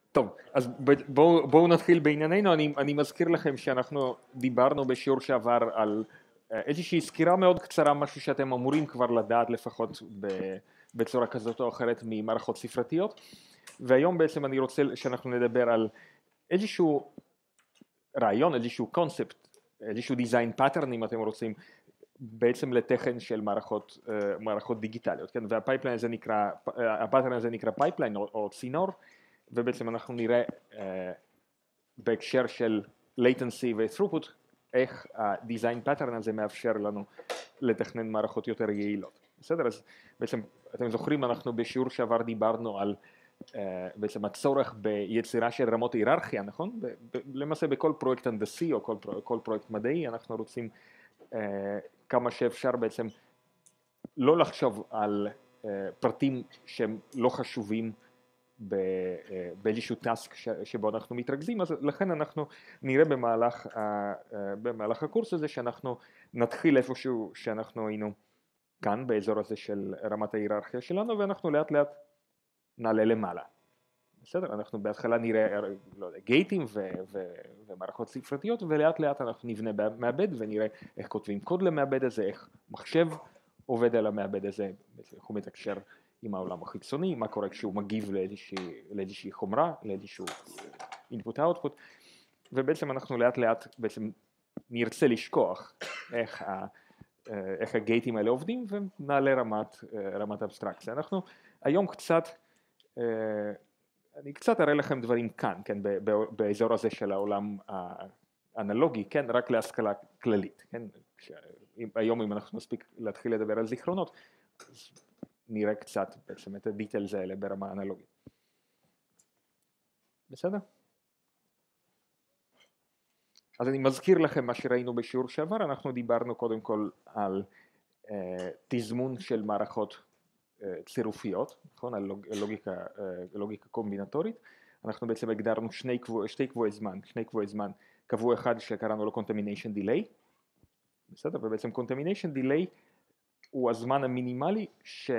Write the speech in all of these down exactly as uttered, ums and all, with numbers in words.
טוב, אז בואו בוא נתחיל בענייננו. אני, אני מזכיר לכם שאנחנו דיברנו בשיעור שעבר על איזושהי סקירה מאוד קצרה, משהו שאתם אמורים כבר לדעת לפחות בצורה כזאת או אחרת ממערכות ספרתיות, והיום בעצם אני רוצה שאנחנו נדבר על איזשהו רעיון, איזשהו קונספט, איזשהו דיזיין פאטרן אם אתם רוצים, בעצם לתכן של מערכות, מערכות דיגיטליות, כן? והפייפליין הזה נקרא, הפאטרן הזה נקרא פייפליין או, או צינור, ובעצם אנחנו נראה uh, בהקשר של latency ו-throughput איך ה-design pattern הזה מאפשר לנו לתכנן מערכות יותר יעילות. בסדר? אז בעצם אתם זוכרים, אנחנו בשיעור שעבר דיברנו על uh, בעצם הצורך ביצירה של רמות היררכיה, נכון? ב- ב- למעשה בכל פרויקט הנדסי או כל, פרו- כל פרויקט מדעי אנחנו רוצים uh, כמה שאפשר בעצם לא לחשוב על uh, פרטים שהם לא חשובים באיזשהו טאסק שבו אנחנו מתרכזים, אז לכן אנחנו נראה במהלך, במהלך הקורס הזה שאנחנו נתחיל איפשהו שאנחנו היינו כאן באזור הזה של רמת ההיררכיה שלנו, ואנחנו לאט לאט נעלה למעלה. בסדר? אנחנו בהתחלה נראה, לא יודע, גייטים ו- ו- ומערכות ספרתיות, ולאט לאט אנחנו נבנה מעבד ונראה איך כותבים קוד למעבד הזה, איך מחשב עובד על המעבד הזה, איך הוא מתקשר עם העולם החיצוני, מה קורה כשהוא מגיב לאיזושהי, לאיזושהי חומרה, לאיזשהו input-output, ובעצם אנחנו לאט לאט בעצם נרצה לשכוח איך, ה, איך הגייטים האלה עובדים, ונעלה רמת, רמת אבסטרקציה. אנחנו היום קצת, אני קצת אראה לכם דברים כאן, כן, באזור הזה של העולם האנלוגי, כן, רק להשכלה כללית, כן, היום אם אנחנו נספיק להתחיל לדבר על זיכרונות, נראה קצת בעצם את הדיטלס האלה ברמה אנלוגית. בסדר? אז אני מזכיר לכם מה שראינו בשיעור שעבר, אנחנו דיברנו קודם כל על אה, תזמון של מערכות אה, צירופיות, נכון? על לוג, לוגיקה, אה, לוגיקה קומבינטורית. אנחנו בעצם הגדרנו שני קבוע, שתי קבועי זמן, שני קבועי זמן, קבוע אחד שקראנו לו contamination delay, בסדר? ובעצם contamination delay הוא הזמן המינימלי ש...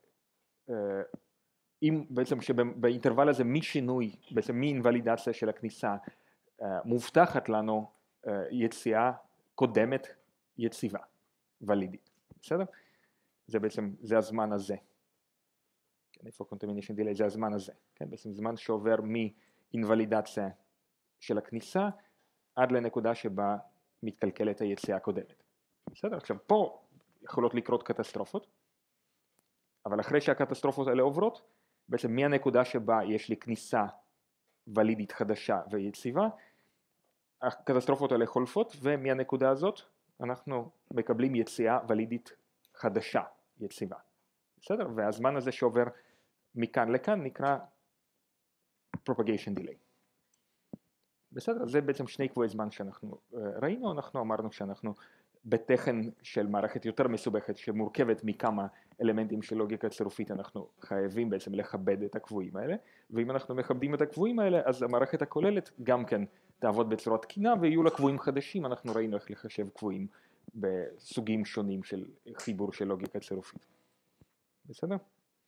אם בעצם שבאינטרוול הזה משינוי, בעצם מאינוולידציה של הכניסה, מובטחת לנו יציאה קודמת יציבה, ולידית, בסדר? זה בעצם, זה הזמן הזה. כן, איפה contamination delay? זה הזמן הזה, כן? בעצם זמן שעובר מאינוולידציה של הכניסה עד לנקודה שבה מתקלקלת היציאה הקודמת. בסדר? עכשיו פה יכולות לקרות קטסטרופות, אבל אחרי שהקטסטרופות האלה עוברות, בעצם מהנקודה שבה יש לי כניסה ולידית חדשה ויציבה, הקטסטרופות האלה חולפות, ומהנקודה הזאת אנחנו מקבלים יציאה ולידית חדשה, יציבה. בסדר? והזמן הזה שעובר מכאן לכאן נקרא propagation delay. בסדר? זה בעצם שני קבועי זמן שאנחנו ראינו, אנחנו אמרנו שאנחנו בתכן של מערכת יותר מסובכת שמורכבת מכמה אלמנטים של לוגיקה צירופית, אנחנו חייבים בעצם לכבד את הקבועים האלה, ואם אנחנו מכבדים את הקבועים האלה אז המערכת הכוללת גם כן תעבוד בצורה תקינה ויהיו לה קבועים חדשים. אנחנו ראינו איך לחשב קבועים בסוגים שונים של חיבור של לוגיקה צירופית. בסדר?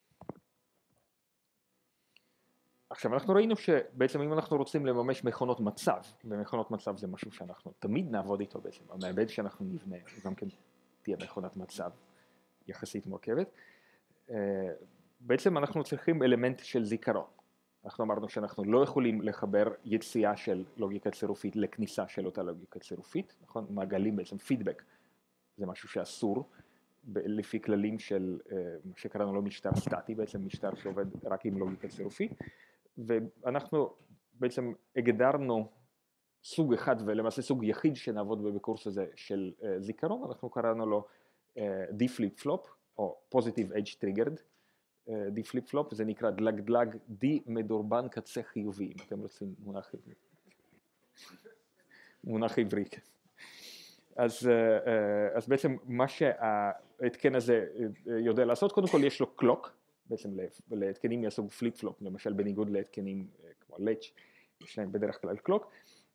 עכשיו אנחנו ראינו שבעצם אם אנחנו רוצים לממש מכונות מצב, ומכונות מצב זה משהו שאנחנו תמיד נעבוד איתו בעצם, המעבד שאנחנו נבנה גם כן תהיה מכונת מצב יחסית מורכבת, בעצם אנחנו צריכים אלמנט של זיכרון. אנחנו אמרנו שאנחנו לא יכולים לחבר יציאה של לוגיקה צירופית לכניסה של אותה לוגיקה צירופית, נכון? מעגלים בעצם פידבק, זה משהו שאסור, לפי כללים של מה שקראנו לו משטר סטטי, בעצם משטר שעובד רק עם לוגיקה צירופית, ואנחנו בעצם הגדרנו סוג אחד ולמעשה סוג יחיד שנעבוד בקורס הזה של זיכרון, אנחנו קראנו לו D flip flop או positive edge triggered D flip flop, זה נקרא דלג דלג D מדורבן קצה חיובי, אם אתם רוצים מונח עברי. מונח עברי. אז, אז בעצם מה שההתקן הזה יודע לעשות, קודם כל יש לו קלוק, בעצם להתקנים מהסוג פליפ פלופ, למשל בניגוד להתקנים כמו לאץ', יש להם בדרך כלל קלוק,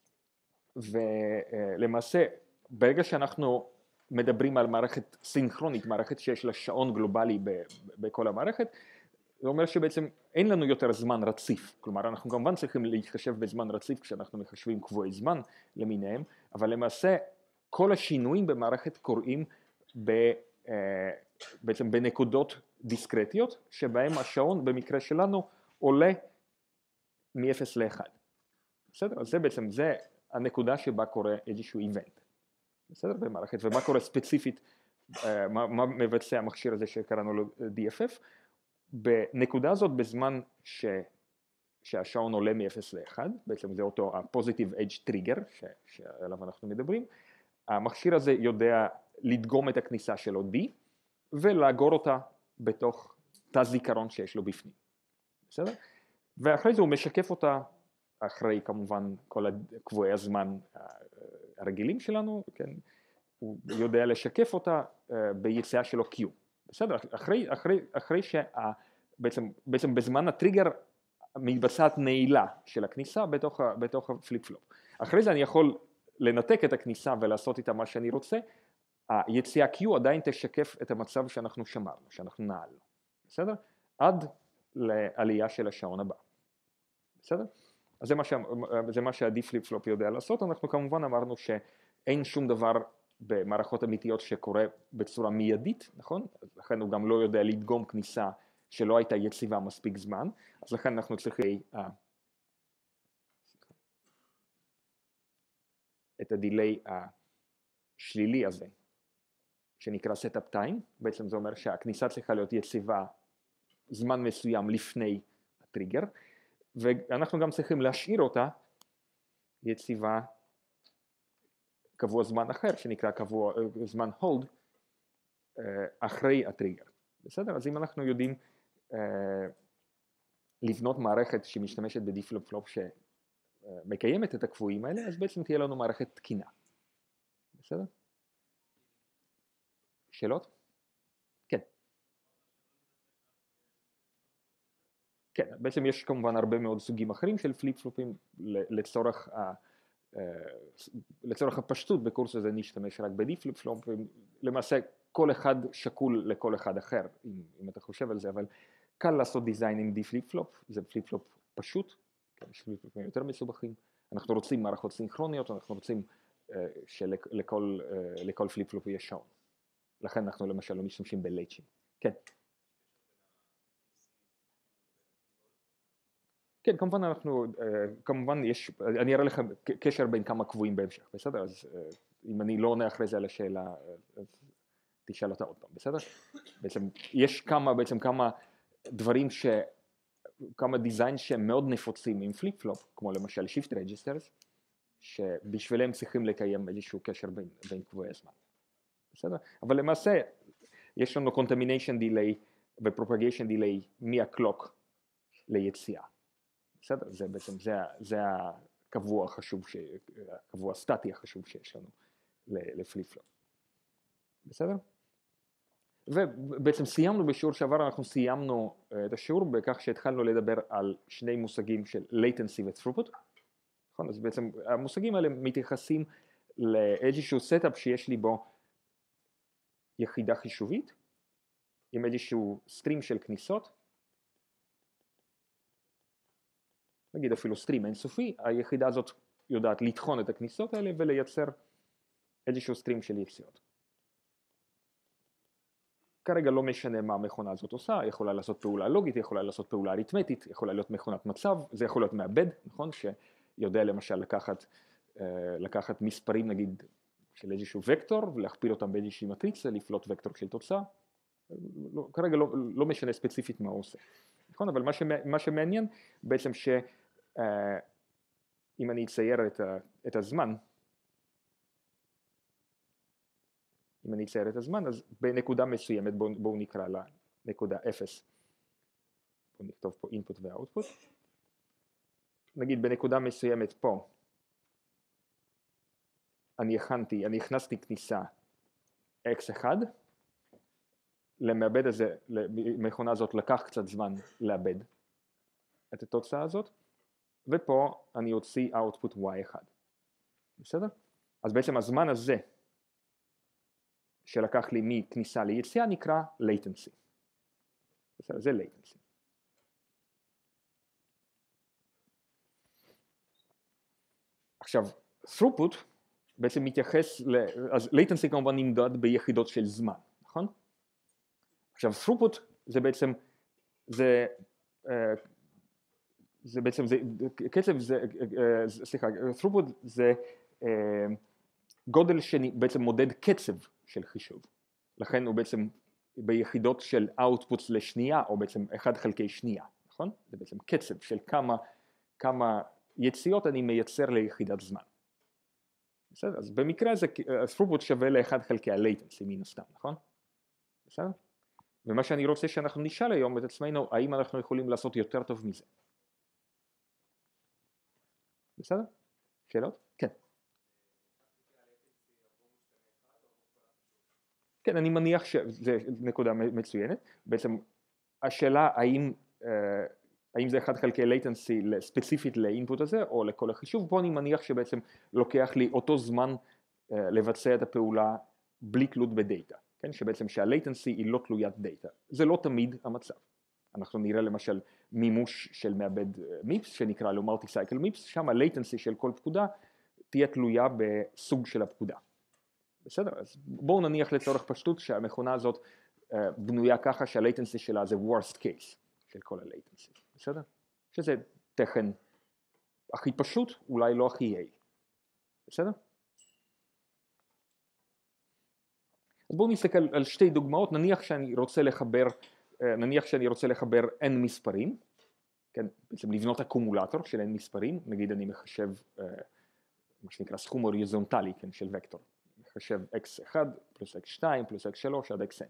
ולמעשה ברגע שאנחנו מדברים על מערכת סינכרונית, מערכת שיש לה שעון גלובלי בכל המערכת, זה אומר שבעצם אין לנו יותר זמן רציף, כלומר אנחנו כמובן צריכים להתחשב בזמן רציף כשאנחנו מחשבים קבועי זמן למיניהם, אבל למעשה כל השינויים במערכת קורים ב, בעצם בנקודות דיסקרטיות, שבהם השעון במקרה שלנו עולה מ-אפס ל-אחד. בסדר? אז זה בעצם, זה הנקודה שבה קורה איזשהו איבנט. בסדר? במערכת, ומה קורה ספציפית, מה, מה מבצע המכשיר הזה שקראנו לו די אף אף, בנקודה הזאת בזמן ש, שהשעון עולה מ-אפס ל-אחד, בעצם זה אותו ה-positive edge trigger ש, שעליו אנחנו מדברים, המכשיר הזה יודע לדגום את הכניסה שלו D, ולאגור אותה בתוך תא זיכרון שיש לו בפנים. בסדר? ואחרי זה הוא משקף אותה, אחרי כמובן כל קבועי הזמן הרגילים שלנו, כן? הוא יודע לשקף אותה ביציאה שלו Q. בסדר? אחרי, אחרי, אחרי שה... בעצם, בעצם בזמן הטריגר מתבצעת נעילה של הכניסה בתוך, בתוך הפליפ פלופ. אחרי זה אני יכול לנתק את הכניסה ולעשות איתה מה שאני רוצה, היציאה Q עדיין תשקף את המצב שאנחנו שמרנו, שאנחנו נעלנו. בסדר? עד לעלייה של השעון הבא. בסדר? אז זה מה, שה, זה מה שה-D פליפ פלופ יודע לעשות. אנחנו כמובן אמרנו שאין שום דבר במערכות אמיתיות שקורה בצורה מיידית, נכון? לכן הוא גם לא יודע לדגום כניסה שלא הייתה יציבה מספיק זמן, אז לכן אנחנו צריכים uh, את הדיליי השלילי הזה, שנקרא setup time, בעצם זה אומר שהכניסה צריכה להיות יציבה זמן מסוים לפני הטריגר, ואנחנו גם צריכים להשאיר אותה יציבה קבוע זמן אחר, שנקרא קבוע זמן hold, אחרי הטריגר. בסדר? אז אם אנחנו יודעים לבנות מערכת שמשתמשת ב-D פליפ פלופ שמקיימת את הקבועים האלה, אז בעצם תהיה לנו מערכת תקינה. בסדר? שאלות? כן. כן, בעצם יש כמובן הרבה מאוד סוגים אחרים של פליפ פלופים לצורך ה... לצורך הפשטות בקורס הזה נשתמש רק ב-D פליפ פלופ, למעשה כל אחד שקול לכל אחד אחר, אם, אם אתה חושב על זה, אבל קל לעשות דיזיין עם D פליפ פלופ, זה פליפ פלופ פשוט, יש פליפ פלופים יותר מסובכים, אנחנו רוצים מערכות סינכרוניות, אנחנו רוצים uh, שלכל uh, לכל פליפ פלופ יהיה שעון, לכן אנחנו למשל לא משתמשים בלייצ'ים. כן. כן, כמובן אנחנו, כמובן יש, אני אראה לכם קשר בין כמה קבועים בהמשך, בסדר? אז אם אני לא עונה אחרי זה על השאלה, אז תשאל אותה עוד פעם, בסדר? בעצם יש כמה, בעצם כמה דברים ש... כמה דיזיין שהם מאוד נפוצים עם פליפ פלופ, כמו למשל שיפט רג'יסטרס, שבשבילם צריכים לקיים איזשהו קשר בין, בין קבועי הזמן, בסדר? אבל למעשה יש לנו contamination delay ו-propagation delay מהקלוק ליציאה. בסדר? זה בעצם, זה, זה הקבוע החשוב, ש... הקבוע הסטטי החשוב שיש לנו לפליפ פלופ. בסדר? ובעצם סיימנו בשיעור שעבר, אנחנו סיימנו את השיעור בכך שהתחלנו לדבר על שני מושגים של latency ו-throughput. נכון? אז בעצם המושגים האלה מתייחסים לאיזשהו סטאפ שיש לי בו יחידה חישובית, עם איזשהו סטרים של כניסות, נגיד אפילו סטרים אינסופי, היחידה הזאת יודעת לטחון את הכניסות האלה ולייצר איזשהו סטרים של יציאות. כרגע לא משנה מה המכונה הזאת עושה, יכולה לעשות פעולה לוגית, יכולה לעשות פעולה אריתמטית, יכולה להיות מכונת מצב, זה יכול להיות מעבד, נכון? שיודע למשל לקחת, לקחת מספרים נגיד של איזשהו וקטור ולהכפיל אותם באיזושהי מטריצה, לפלוט וקטור של תוצאה. לא, כרגע לא, לא משנה ספציפית מה הוא עושה. נכון? אבל מה, שמע, מה שמעניין בעצם שאם uh, אני אצייר את, ה, את הזמן, אם אני אצייר את הזמן, אז בנקודה מסוימת, בואו בוא נקרא לה נקודה אפס, בואו נכתוב פה input ו-output, נגיד בנקודה מסוימת פה, אני הכנתי, אני הכנסתי כניסה אקס אחד, למעבד הזה, למכונה הזאת לקח קצת זמן לעבד את התוצאה הזאת, ופה אני אוציא output וואי אחד. בסדר? אז בעצם הזמן הזה שלקח לי מכניסה ליציאה נקרא latency. בסדר? זה latency. עכשיו, throughput בעצם מתייחס, ל... אז latency latency נמדד ביחידות של זמן, נכון? עכשיו, throughput זה בעצם, זה, זה בעצם, זה, קצב זה, סליחה, throughput זה גודל שבעצם מודד קצב של חישוב, לכן הוא בעצם ביחידות של outputs לשנייה, או בעצם אחד חלקי שנייה, נכון? זה בעצם קצב של כמה, כמה יציאות אני מייצר ליחידת זמן. בסדר? אז במקרה הזה, throughput שווה לאחד חלקי ה-latency מן הסתם, נכון? בסדר? ומה שאני רוצה שאנחנו נשאל היום את עצמנו, האם אנחנו יכולים לעשות יותר טוב מזה? בסדר? שאלות? כן. כן, אני מניח שזו נקודה מצוינת. בעצם השאלה האם, האם זה אחד חלקי latency ספציפית לאינפוט הזה או לכל החישוב, פה אני מניח שבעצם לוקח לי אותו זמן לבצע את הפעולה בלי תלות בדאטה, כן? שבעצם שה-latency היא לא תלוית דאטה. זה לא תמיד המצב. אנחנו נראה למשל מימוש של מעבד מיפס שנקרא לו multi-cycle מיפס, שם ה-latency של כל פקודה תהיה תלויה בסוג של הפקודה. בסדר? אז בואו נניח לצורך פשטות שהמכונה הזאת בנויה ככה שה-latency שלה זה worst case של כל ה-latency. בסדר? שזה תכן הכי פשוט, אולי לא הכי יעיל. בסדר? אז בואו נסתכל על שתי דוגמאות, נניח שאני רוצה לחבר, נניח שאני רוצה לחבר n מספרים, כן, בעצם לבנות אקומולטור של n מספרים, נגיד אני מחשב מה שנקרא סכום הוריזונטלי, כן, של וקטור, מחשב אקס אחת פלוס אקס שתיים פלוס אקס שלוש עד xn,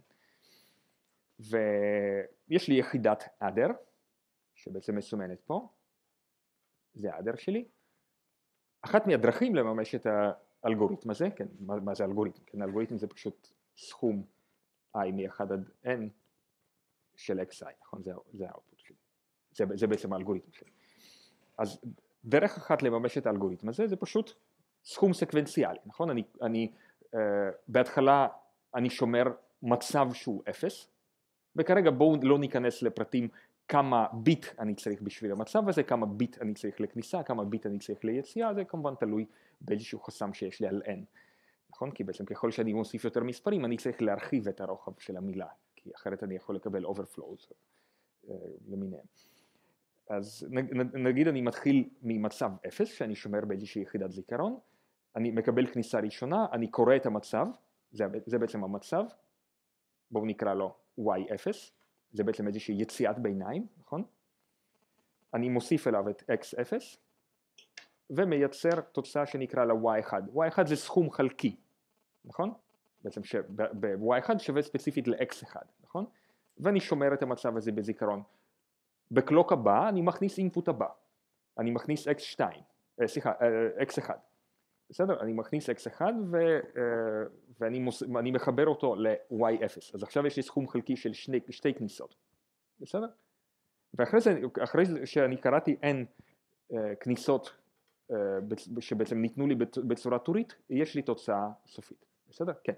ויש לי יחידת אדר, שבעצם מסומנת פה, זה האדר שלי, אחת מהדרכים לממש את האלגוריתם הזה, כן, מה, מה זה אלגוריתם? כן, אלגוריתם זה פשוט סכום i מ-אחד עד n של xi, נכון? זה, זה האוטפוט שלי. זה, זה בעצם האלגוריתם שלי. אז דרך אחת לממש את האלגוריתם הזה, זה פשוט סכום סקוונציאלי, נכון? אני, אני, uh, בהתחלה אני שומר מצב שהוא אפס, וכרגע בואו לא ניכנס לפרטים כמה ביט אני צריך בשביל המצב הזה, כמה ביט אני צריך לכניסה, כמה ביט אני צריך ליציאה, זה כמובן תלוי באיזשהו חסם שיש לי על n. נכון? כי בעצם ככל שאני מוסיף יותר מספרים, אני צריך להרחיב את הרוחב של המילה, כי אחרת אני יכול לקבל overflows uh, למיניהם. אז נגיד אני מתחיל ממצב אפס, שאני שומר באיזושהי יחידת זיכרון, אני מקבל כניסה ראשונה, אני קורא את המצב, זה, זה בעצם המצב, בואו נקרא לו y אפס, זה בעצם איזושהי יציאת ביניים, נכון? אני מוסיף אליו את x אפס, ומייצר תוצאה שנקרא לה y אחד. y אחד זה סכום חלקי, נכון? בעצם ב-y אחד שווה ספציפית ל-x אחד, נכון? ואני שומר את המצב הזה בזיכרון. בקלוק הבא אני מכניס אינפוט הבא, אני מכניס x שתיים, סליחה, x אחד. בסדר? אני מכניס x אחד ו, ואני מוס, אני מחבר אותו ל-y אפס. אז עכשיו יש לי סכום חלקי של שני, שתי כניסות. בסדר? ואחרי זה, אחרי שאני קראתי n כניסות שבעצם ניתנו לי בצורה טורית, יש לי תוצאה סופית. בסדר? כן.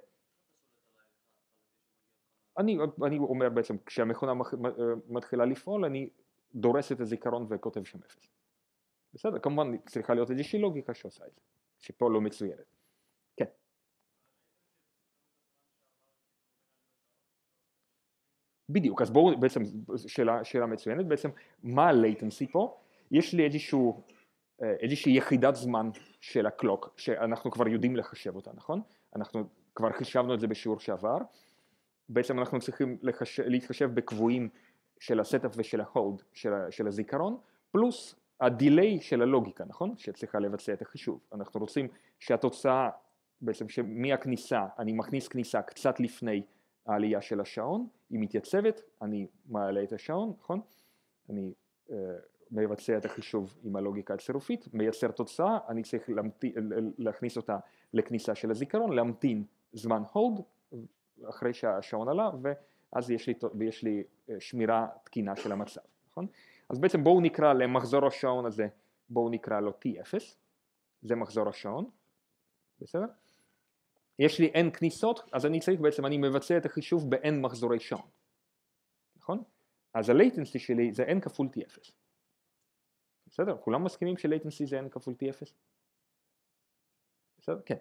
אני, אני אומר בעצם, כשהמכונה מתחילה לפעול, אני דורס את הזיכרון וכותב שם אפס. בסדר? כמובן צריכה להיות איזושהי לוגיקה שעושה את זה, שפה לא מצוירת. כן. בדיוק, אז בואו בעצם, שאלה, שאלה מצוינת, בעצם מה ה-latency פה? יש לי איזשהו, איזושהי יחידת זמן של הקלוק, שאנחנו כבר יודעים לחשב אותה, נכון? אנחנו כבר חישבנו את זה בשיעור שעבר, בעצם אנחנו צריכים לחשב, להתחשב בקבועים של הסטאפ ושל ההולד של, של הזיכרון, פלוס הדיליי של הלוגיקה, נכון? שצריכה לבצע את החישוב. אנחנו רוצים שהתוצאה, בעצם שמהכניסה, אני מכניס כניסה קצת לפני העלייה של השעון, היא מתייצבת, אני מעלה את השעון, נכון? אני uh, מבצע את החישוב עם הלוגיקה הצירופית, מייצר תוצאה, אני צריך להמתין, להכניס אותה לכניסה של הזיכרון, להמתין זמן הולד, אחרי שהשעון עלה, ואז יש לי, ויש לי שמירה תקינה של המצב, נכון? אז בעצם בואו נקרא למחזור השעון הזה, בואו נקרא לו T אפס, זה מחזור השעון, בסדר? יש לי n כניסות, אז אני צריך בעצם, אני מבצע את החישוב ב-n מחזורי שעון, נכון? אז ה-latency שלי זה n כפול T אפס. בסדר? כולם מסכימים ש-latency זה n כפול T אפס? בסדר? כן.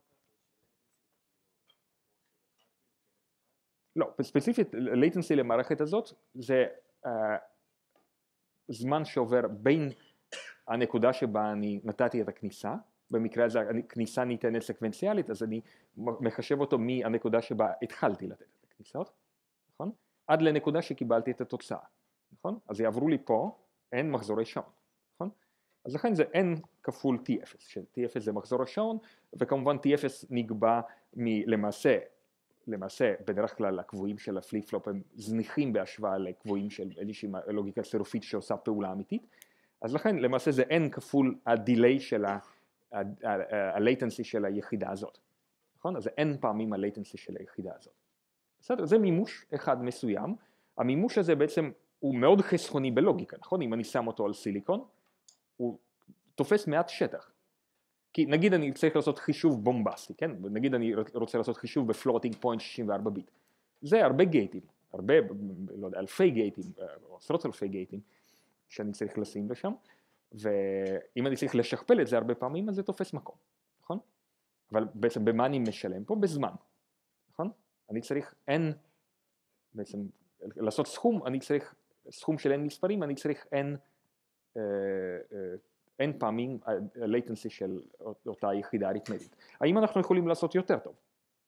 לא, ספציפית, latency למערכת הזאת זה uh, זמן שעובר בין הנקודה שבה אני נתתי את הכניסה, במקרה הזה הכניסה ניתנת סקוונציאלית, אז אני מחשב אותו מהנקודה שבה התחלתי לתת את הכניסות, נכון? עד לנקודה שקיבלתי את התוצאה, נכון? אז יעברו לי פה n מחזורי שעון, נכון? אז לכן זה n כפול t אפס, ש-t אפס זה מחזור השעון, וכמובן t אפס נקבע מלמעשה, למעשה בדרך כלל הקבועים של הפליפ פלופ הם זניחים בהשוואה לקבועים של איזושהי לוגיקה צירופית שעושה פעולה אמיתית, אז לכן למעשה זה n כפול הדיליי של ה-latency של היחידה הזאת, נכון? אז זה n פעמים ה-latency של היחידה הזאת. בסדר? זה מימוש אחד מסוים, המימוש הזה בעצם הוא מאוד חסכוני בלוגיקה, נכון? אם אני שם אותו על סיליקון, הוא תופס מעט שטח. כי נגיד אני צריך לעשות חישוב בומבסטי, כן? נגיד אני רוצה לעשות חישוב בפלוטינג פוינט שישים וארבע ביט. זה הרבה גייטים, הרבה, לא יודע, אלפי גייטים, או עשרות אלפי גייטים, שאני צריך לשים לשם, ואם אני צריך לשכפל את זה הרבה פעמים, אז זה תופס מקום, נכון? אבל בעצם במה אני משלם פה? בזמן, נכון? אני צריך n, בעצם לעשות סכום, אני צריך, סכום של n מספרים, אני צריך n, uh, uh, n פעמים ה-latency של אותה יחידה אריתמטית. האם אנחנו יכולים לעשות יותר טוב?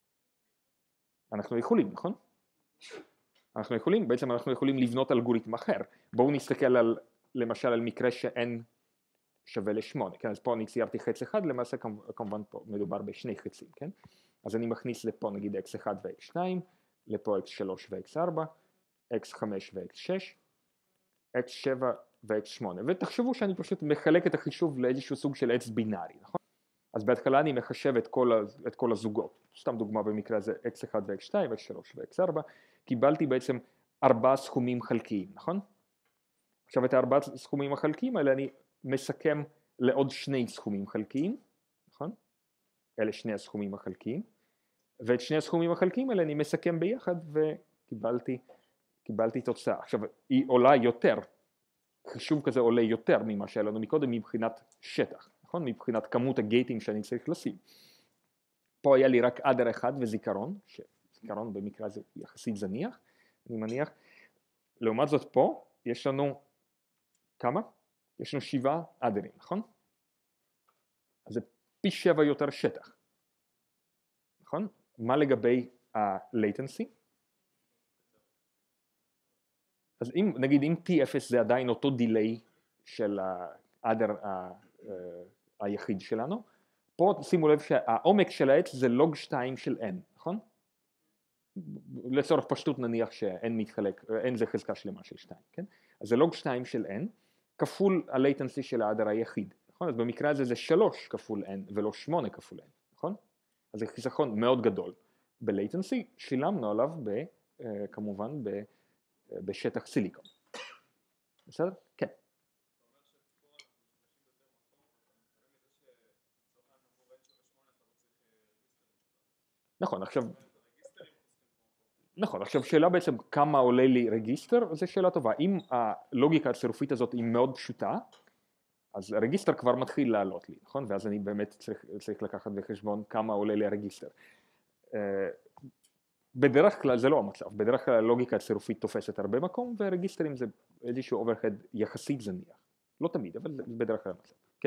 אנחנו יכולים, נכון? אנחנו יכולים, בעצם אנחנו יכולים לבנות אלגוריתם אחר. בואו נסתכל על, למשל על מקרה ש-n שווה לשמונה, כן? אז פה אני ציירתי חץ אחד, למעשה כמובן פה מדובר בשני חצים, כן? אז אני מכניס לפה נגיד אקס אחת ו-אקס שתיים, לפה אקס שלוש ו-אקס ארבע, אקס חמש ו-אקס שש, אקס שבע ו-אקס שמונה, ותחשבו שאני פשוט מחלק את החישוב לאיזשהו סוג של עץ בינארי, נכון? אז בהתחלה אני מחשב את כל, את כל הזוגות, סתם דוגמה במקרה הזה אקס אחת ו-אקס שתיים, אקס שלוש ו-אקס ארבע, קיבלתי בעצם ארבעה סכומים חלקיים, נכון? עכשיו את הארבעה סכומים החלקיים האלה אני מסכם לעוד שני סכומים חלקיים, נכון? אלה שני הסכומים החלקיים, ואת שני הסכומים החלקיים האלה אני מסכם ביחד וקיבלתי קיבלתי תוצאה. עכשיו היא עולה יותר, חישוב כזה עולה יותר ממה שהיה לנו מקודם מבחינת שטח, נכון? מבחינת כמות הגייטים שאני צריך לשים. פה היה לי רק אדר אחד וזיכרון, שזיכרון במקרה הזה יחסית זניח, אני מניח. לעומת זאת פה יש לנו כמה? יש לנו שבעה אדרים, נכון? אז זה פי שבע יותר שטח, נכון? מה לגבי ה-latency? אז אם, נגיד, אם t אפס זה עדיין אותו דיליי של האדר היחיד שלנו, פה שימו לב שהעומק של העץ זה לוג שתיים של n, נכון? לצורך פשטות נניח ש-n מתחלק, n זה חזקה שלמה של שתיים, כן? אז זה לוג שתיים של n כפול ה-latency של האדר היחיד, נכון? אז במקרה הזה זה שלוש כפול n ולא שמונה כפול n, נכון? אז זה חיסכון מאוד גדול. ב-latency שילמנו עליו ב, כמובן ב, בשטח סיליקון. בסדר? כן. נכון, עכשיו... נכון, עכשיו שאלה בעצם כמה עולה לי רגיסטר, זו שאלה טובה. אם הלוגיקה הצירופית הזאת היא מאוד פשוטה, אז הרגיסטר כבר מתחיל לעלות לי, נכון? ואז אני באמת צריך, צריך לקחת בחשבון כמה עולה לי הרגיסטר. בדרך כלל זה לא המצב, בדרך כלל הלוגיקה הצירופית תופסת הרבה מקום, והרגיסטרים זה איזשהו אוברהד יחסית זניח. לא תמיד, אבל זה בדרך כלל המצב. כן.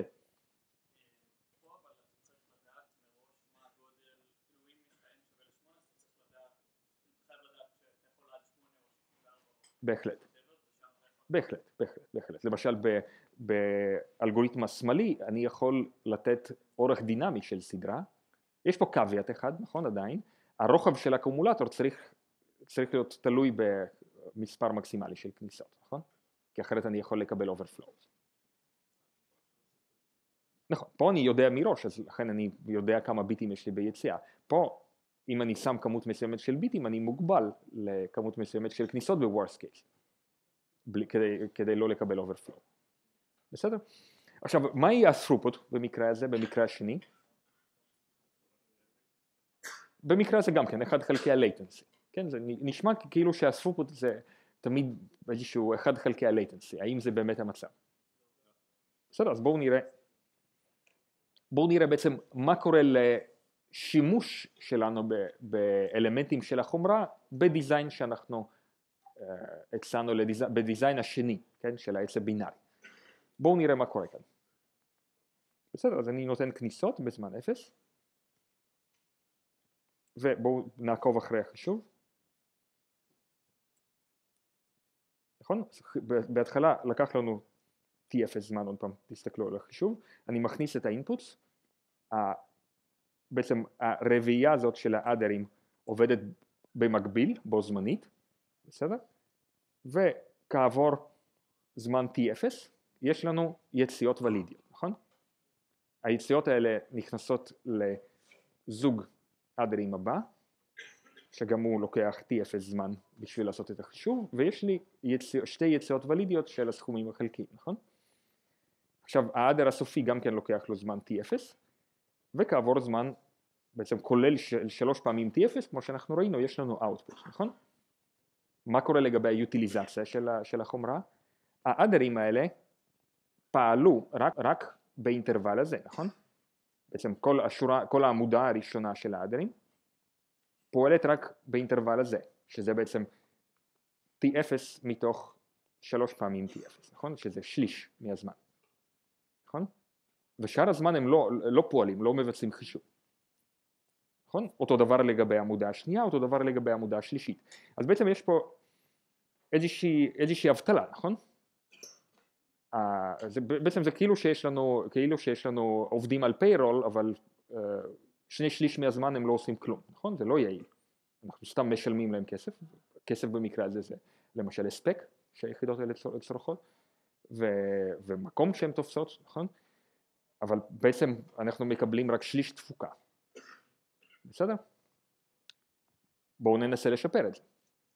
בהחלט. בהחלט, בהחלט, בהחלט. למשל באלגוריתם השמאלי אני יכול לתת אורך דינמי של סדרה, יש פה קוויאט אחד, נכון עדיין, הרוחב של האקומולטור צריך, צריך להיות תלוי במספר מקסימלי של כניסות, נכון? כי אחרת אני יכול לקבל overflows. נכון, פה אני יודע מראש, אז לכן אני יודע כמה ביטים יש לי ביציאה. פה, אם אני שם כמות מסוימת של ביטים, אני מוגבל לכמות מסוימת של כניסות ב-worst case, בלי, כדי, כדי לא לקבל overflow. בסדר? עכשיו, מה יהיה ה-throughput במקרה הזה, במקרה השני? במקרה הזה גם כן, אחד חלקי ה-latency. כן, זה נשמע כאילו שה-throughput זה תמיד איזשהו אחד חלקי ה-latency. האם זה באמת המצב? בסדר, אז בואו נראה. בואו נראה בעצם מה קורה לשימוש שלנו ב- באלמנטים של החומרה בדיזיין שאנחנו uh, הצענו לדיז... בדיזיין השני, כן, של העץ הבינארי. בואו נראה מה קורה כאן. בסדר, אז אני נותן כניסות בזמן אפס, ובואו נעקוב אחרי החישוב. נכון? בהתחלה לקח לנו T אפס זמן, עוד פעם תסתכלו על החישוב, אני מכניס את האינפוטס, בעצם הרביעייה הזאת של האדרים עובדת במקביל, בו זמנית, בסדר? וכעבור זמן T אפס יש לנו יציאות ולידיות, נכון? היציאות האלה נכנסות לזוג אדרים הבא, שגם הוא לוקח T אפס זמן בשביל לעשות את החישוב, ויש לי יציא, שתי יציאות ולידיות של הסכומים החלקיים, נכון? עכשיו האדר הסופי גם כן לוקח לו זמן T אפס, וכעבור זמן, בעצם כולל של שלוש פעמים T אפס, כמו שאנחנו ראינו, יש לנו output, נכון? מה קורה לגבי היוטיליזציה של, של החומרה? האדרים האלה פעלו רק, רק באינטרוול הזה, נכון? בעצם כל השורה, כל העמודה הראשונה של האדרים, פועלת רק באינטרוול הזה, שזה בעצם T אפס מתוך שלוש פעמים T אפס, נכון? שזה שליש מהזמן, נכון? ושאר הזמן הם לא, לא פועלים, לא מבצעים חישוב, נכון? אותו דבר לגבי העמודה השנייה, אותו דבר לגבי העמודה השלישית. אז בעצם יש פה איזושהי, איזושהי אבטלה, נכון? זה, בעצם זה כאילו שיש לנו, כאילו שיש לנו עובדים על פיירול, אבל uh, שני שליש מהזמן הם לא עושים כלום, נכון? זה לא יעיל. אנחנו סתם משלמים להם כסף, כסף במקרה הזה זה למשל הספק שהיחידות האלה צורכות, ו, ומקום שהן תופסות, נכון? אבל בעצם אנחנו מקבלים רק שליש תפוקה. בסדר? בואו ננסה לשפר את זה.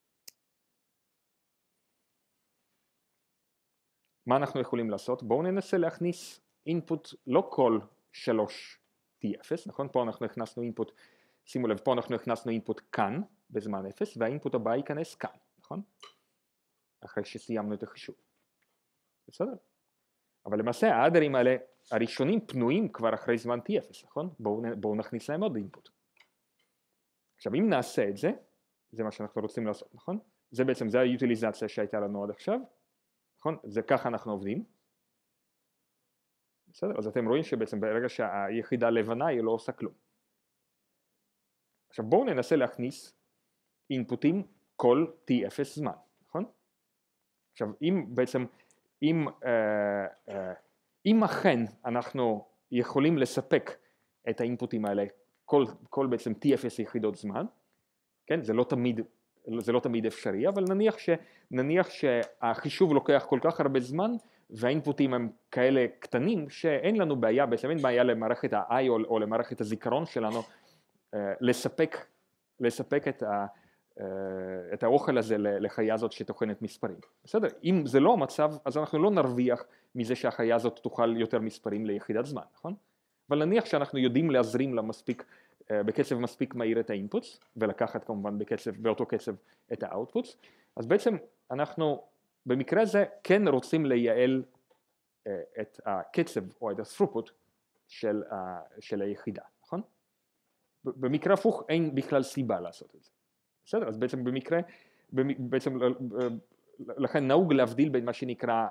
מה אנחנו יכולים לעשות? בואו ננסה להכניס אינפוט לא כל שלוש T אפס, נכון? פה אנחנו הכנסנו אינפוט, שימו לב, פה אנחנו הכנסנו אינפוט כאן בזמן אפס, והאינפוט הבא ייכנס כאן, נכון? אחרי שסיימנו את החישוב. בסדר? אבל למעשה האדרים האלה הראשונים פנויים כבר אחרי זמן T אפס, נכון? בואו, בואו נכניס להם עוד אינפוט. עכשיו אם נעשה את זה, זה מה שאנחנו רוצים לעשות, נכון? זה בעצם, זה היוטיליזציה שהייתה לנו עד עכשיו, נכון? זה ככה אנחנו עובדים. בסדר? אז אתם רואים שבעצם ברגע שהיחידה לבנה היא לא עושה כלום. עכשיו בואו ננסה להכניס אינפוטים כל T אפס זמן, נכון? עכשיו אם בעצם, אם, אה, אה, אם אכן אנחנו יכולים לספק את האינפוטים האלה כל, כל בעצם T אפס יחידות זמן, כן? זה לא תמיד, זה לא תמיד אפשרי, אבל נניח, ש, נניח שהחישוב לוקח כל כך הרבה זמן, והאינפוטים הם כאלה קטנים, שאין לנו בעיה, בעצם אין בעיה למערכת ה-I או, או למערכת הזיכרון שלנו, לספק, לספק את, ה, את האוכל הזה לחיה הזאת שטוחנת מספרים. בסדר? אם זה לא המצב, אז אנחנו לא נרוויח מזה שהחיה הזאת תוכל יותר מספרים ליחידת זמן, נכון? אבל נניח שאנחנו יודעים להזרים לה מספיק, בקצב מספיק מהיר את האינפוטס, ולקחת כמובן בקצב, באותו קצב את האוטפוטס, אז בעצם אנחנו במקרה הזה כן רוצים לייעל את הקצב או את ה-throughput של, של היחידה, נכון? במקרה הפוך אין בכלל סיבה לעשות את זה. בסדר? אז בעצם במקרה, בעצם לכן נהוג להבדיל בין מה שנקרא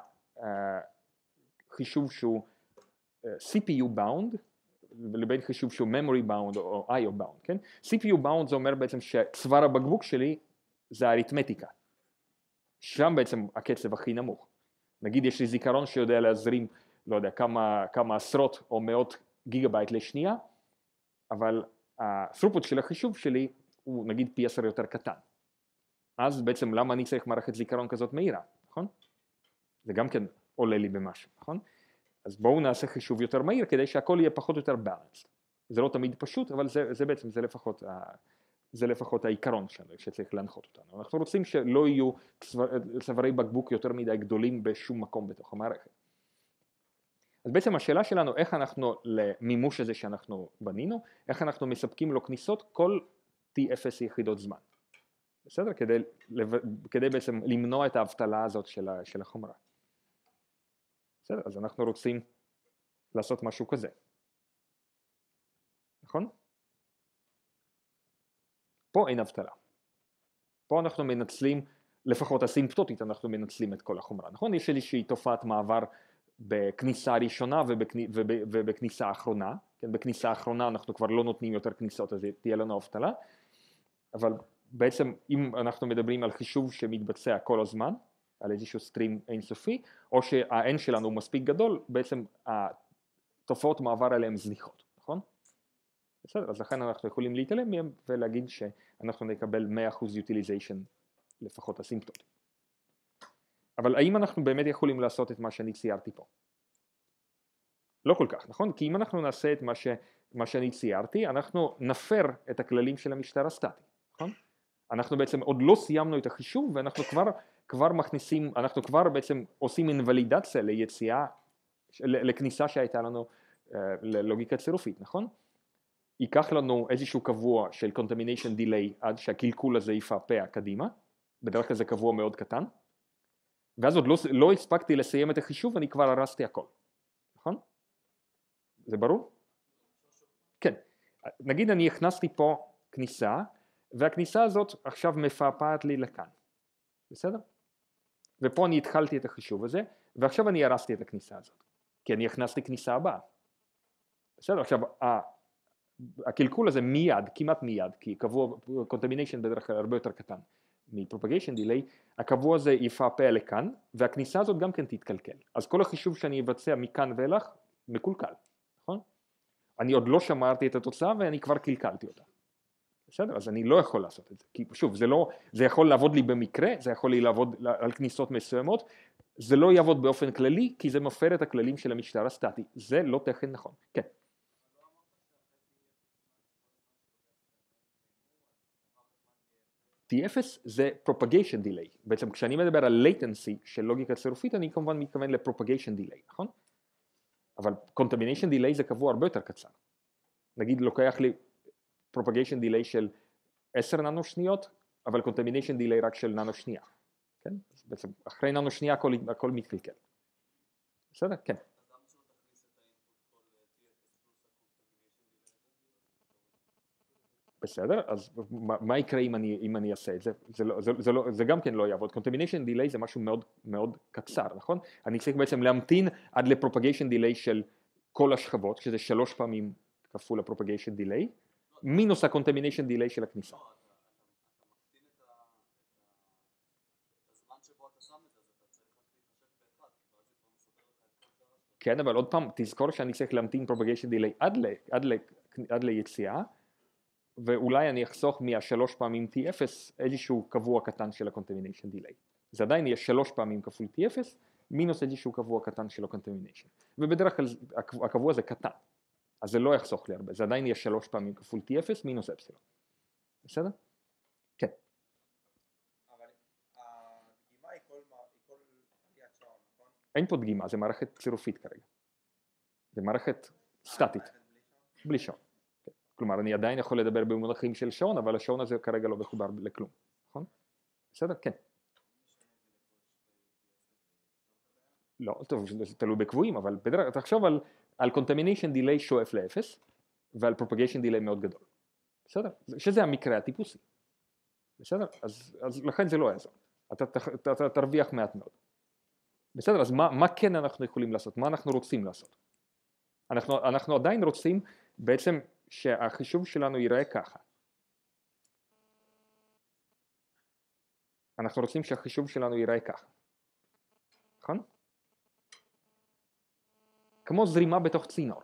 חישוב שהוא C P U bound, לבין חישוב שהוא memory bound או I O bound, כן? C P U bound זה אומר בעצם שצוואר הבקבוק שלי זה האריתמטיקה. שם בעצם הקצב הכי נמוך. נגיד יש לי זיכרון שיודע להזרים, לא יודע, כמה, כמה עשרות או מאות גיגה בייט לשנייה, אבל ה-throughput של החישוב שלי הוא נגיד פי עשר יותר קטן. אז בעצם למה אני צריך מערכת זיכרון כזאת מהירה, נכון? זה גם כן עולה לי במשהו, נכון? אז בואו נעשה חישוב יותר מהיר כדי שהכל יהיה פחות או יותר balanced. זה לא תמיד פשוט, אבל זה, זה בעצם, זה לפחות, זה לפחות העיקרון שלנו, שצריך להנחות אותנו. אנחנו רוצים שלא יהיו צווארי בקבוק יותר מדי גדולים בשום מקום בתוך המערכת. אז בעצם השאלה שלנו, איך אנחנו למימוש הזה שאנחנו בנינו, איך אנחנו מספקים לו כניסות כל T אפס יחידות זמן. בסדר? כדי, כדי בעצם למנוע את האבטלה הזאת של, של החומרה. בסדר? אז אנחנו רוצים לעשות משהו כזה. נכון? פה אין אבטלה. פה אנחנו מנצלים, לפחות אסימפטוטית אנחנו מנצלים את כל החומרה, נכון? יש איזושהי תופעת מעבר בכניסה הראשונה ובכני, וב, ובכניסה האחרונה, כן? בכניסה האחרונה אנחנו כבר לא נותנים יותר כניסות, אז תהיה לנו אבטלה, אבל בעצם אם אנחנו מדברים על חישוב שמתבצע כל הזמן, על איזשהו סטרים אינסופי, או שה-n שלנו מספיק גדול, בעצם התופעות מעבר עליהן זניחות, נכון? בסדר, אז לכן אנחנו יכולים להתעלם מהם ולהגיד שאנחנו נקבל מאה אחוז utilization לפחות אסימפטוטי. אבל האם אנחנו באמת יכולים לעשות את מה שאני ציירתי פה? לא כל כך, נכון? כי אם אנחנו נעשה את מה, ש... מה שאני ציירתי, אנחנו נפר את הכללים של המשטר הסטטי, נכון? אנחנו בעצם עוד לא סיימנו את החישוב ואנחנו כבר, כבר מכניסים, אנחנו כבר בעצם עושים אינוולידציה ליציאה, לכניסה שהייתה לנו ללוגיקה צירופית, נכון? ייקח לנו איזשהו קבוע של contamination delay עד שהקלקול הזה יפעפע קדימה, בדרך כלל זה קבוע מאוד קטן, ואז עוד לא, לא הספקתי לסיים את החישוב ואני כבר הרסתי הכל, נכון? זה ברור? כן, נגיד אני הכנסתי פה כניסה, והכניסה הזאת עכשיו מפעפעת לי לכאן, בסדר? ופה אני התחלתי את החישוב הזה, ועכשיו אני הרסתי את הכניסה הזאת, כי אני הכנסתי כניסה הבאה, בסדר? עכשיו, הקלקול הזה מיד, כמעט מיד, כי קבוע, contamination בדרך כלל הרבה יותר קטן מ-propagation delay, הקבוע הזה יפעפע לכאן, והכניסה הזאת גם כן תתקלקל. אז כל החישוב שאני אבצע מכאן ואילך, מקולקל, נכון? אני עוד לא שמרתי את התוצאה ואני כבר קלקלתי אותה. בסדר? אז אני לא יכול לעשות את זה, כי שוב, זה לא, זה יכול לעבוד לי במקרה, זה יכול לי לעבוד על כניסות מסוימות, זה לא יעבוד באופן כללי, כי זה מפר את הכללים של המשטר הסטטי, זה לא תכן נכון, כן. טי אפס זה propagation delay, בעצם כשאני מדבר על latency של לוגיקה צירופית, אני כמובן מתכוון ל-propagation delay, נכון? אבל contamination delay זה קבוע הרבה יותר קצר. נגיד לוקח לי propagation delay של עשר ננו שניות, אבל contamination delay רק של ננו שנייה, כן? אז בעצם אחרי ננו שנייה הכל, הכל מתקלקל. בסדר? כן. בסדר, אז מה, מה יקרה אם אני, אם אני אעשה את זה? זה, לא, זה, זה, לא, זה גם כן לא יעבוד. contamination delay זה משהו מאוד, מאוד קצר, נכון? אני צריך בעצם להמתין עד לפרופגיישן דיליי של כל השכבות, שזה שלוש פעמים כפול הפרופגיישן דיליי, מינוס ה-contamination delay של הכניסה. כן, אבל עוד פעם, תזכור שאני צריך להמתין propagation delay עד, ל, עד, ל, עד ליציאה, ואולי אני אחסוך מהשלוש פעמים טי אפס איזשהו קבוע קטן של ה-contamination delay. זה עדיין יהיה שלוש פעמים כפול טי אפס, מינוס איזשהו קבוע קטן של ה-contamination. ובדרך כלל הקבוע זה קטן, אז זה לא יחסוך לי הרבה, זה עדיין יהיה שלוש פעמים כפול טי אפס מינוס אפסילון. בסדר? כן. אבל הדגימה היא כל עליית שעון, נכון? אין פה דגימה, זה מערכת צירופית כרגע. זה מערכת סטטית, בלי שעון. כלומר, אני עדיין יכול לדבר במונחים של שעון, אבל השעון הזה כרגע לא מחובר לכלום, נכון? בסדר? כן. לא, טוב, זה תלוי בקבועים, אבל בדרך, תחשוב על, על contamination delay שואף לאפס, ועל propagation delay מאוד גדול. בסדר? שזה המקרה הטיפוסי. בסדר? אז, אז לכן זה לא יעזור. אתה, אתה, אתה תרוויח מעט מאוד. בסדר? אז מה, מה כן אנחנו יכולים לעשות? מה אנחנו רוצים לעשות? אנחנו, אנחנו עדיין רוצים בעצם שהחישוב שלנו ייראה ככה. אנחנו רוצים שהחישוב שלנו ייראה ככה. נכון? כמו זרימה בתוך צינור.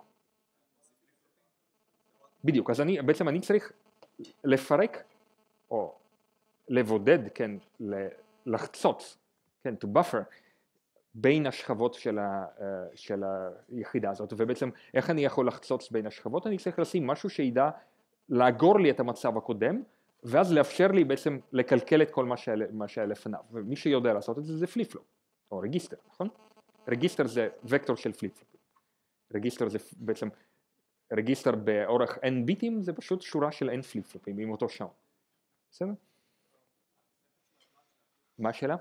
בדיוק, אז אני, בעצם אני צריך לפרק, או לבודד, כן, לחצוץ, כן, to buffer, בין השכבות של, ה, של היחידה הזאת, ובעצם איך אני יכול לחצוץ בין השכבות? אני צריך לשים משהו שידע לאגור לי את המצב הקודם, ואז לאפשר לי בעצם לקלקל את כל מה שהיה, מה שהיה לפניו, ומי שיודע לעשות את זה זה פליפ-פלופ, או רגיסטר, נכון? רגיסטר זה וקטור של פליפ-פלופ. רגיסטר זה בעצם, רגיסטר באורך n ביטים זה פשוט שורה של n פליפ-פלופים עם אותו שעון. בסדר? מה השאלה?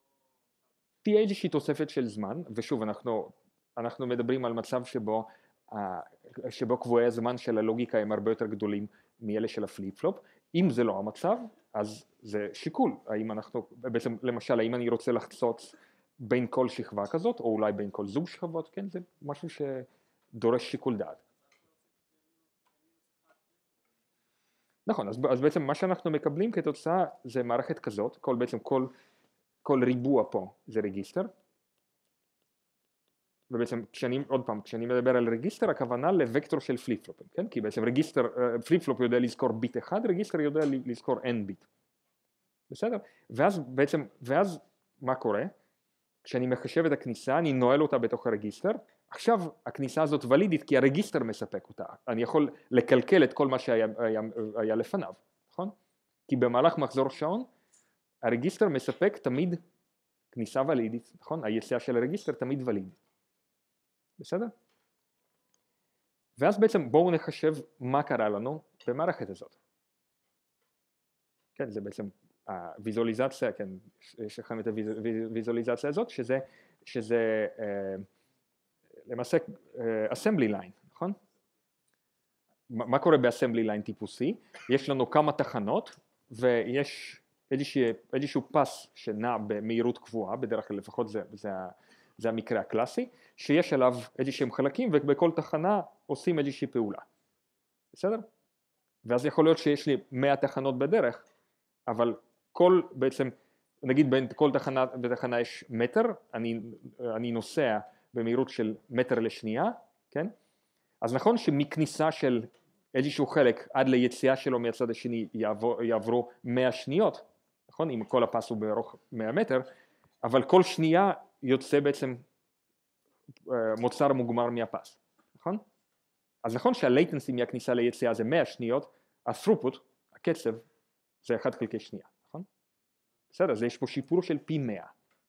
תהיה איזושהי תוספת של זמן, ושוב אנחנו, אנחנו מדברים על מצב שבו שבו קבועי הזמן של הלוגיקה הם הרבה יותר גדולים מאלה של הפליפ פלופ. אם זה לא המצב, אז זה שיקול. האם אנחנו, בעצם, למשל, האם אני רוצה לחצוץ בין כל שכבה כזאת, או אולי בין כל זוג שכבות, כן, זה משהו שדורש שיקול דעת. נכון, אז, אז בעצם מה שאנחנו מקבלים כתוצאה זה מערכת כזאת, כל, בעצם כל, כל ריבוע פה זה רגיסטר, ובעצם כשאני, עוד פעם, כשאני מדבר על רגיסטר, הכוונה לוקטור של פליפ פלופים, כן? כי בעצם רגיסטר, פליפ פלופ יודע לזכור ביט אחד, רגיסטר יודע לזכור n ביט. בסדר? ואז בעצם, ואז מה קורה? כשאני מחשב את הכניסה, אני נועל אותה בתוך הרגיסטר, עכשיו הכניסה הזאת ולידית כי הרגיסטר מספק אותה, אני יכול לקלקל את כל מה שהיה היה, היה לפניו, נכון? כי במהלך מחזור שעון, הרגיסטר מספק תמיד כניסה ולידית, נכון? היציאה של הרגיסטר תמיד ולידית. בסדר? ואז בעצם בואו נחשב מה קרה לנו במערכת הזאת. כן, זה בעצם הוויזואליזציה, כן, יש לכם את הוויזואליזציה הזאת, שזה, שזה אה, למעשה אה, assembly line, נכון? מה קורה ב-assembly line טיפוסי? יש לנו כמה תחנות, ויש איזשהו, איזשהו פס שנע במהירות קבועה, בדרך כלל לפחות זה, זה, זה המקרה הקלאסי, שיש עליו איזשהם חלקים, ובכל תחנה עושים איזושהי פעולה. בסדר? ואז יכול להיות שיש לי מאה תחנות בדרך, אבל כל בעצם, נגיד בין כל תחנה ותחנה יש מטר, אני, אני נוסע במהירות של מטר לשנייה, כן? אז נכון שמכניסה של איזשהו חלק עד ליציאה שלו מהצד השני יעבור, יעברו מאה שניות, נכון? אם כל הפס הוא בארוך מאה מטר, אבל כל שנייה יוצא בעצם מוצר מוגמר מהפס, נכון? אז נכון שהלייטנסי מהכניסה ליציאה זה מאה שניות, ה-throughput, הקצב, זה אחד חלקי שנייה, נכון? בסדר, אז יש פה שיפור של פי מאה.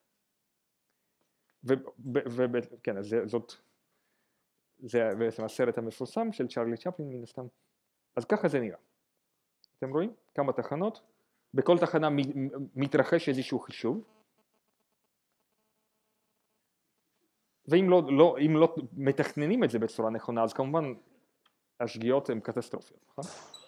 וכן, אז זאת, זה בעצם הסרט המפורסם של צ'רלי צ'פלין מן הסתם. אז ככה זה נראה. אתם רואים? כמה תחנות, בכל תחנה מתרחש איזשהו חישוב, ואם לא, לא, אם לא מתכננים את זה בצורה נכונה, אז כמובן השגיאות הן קטסטרופיות, נכון?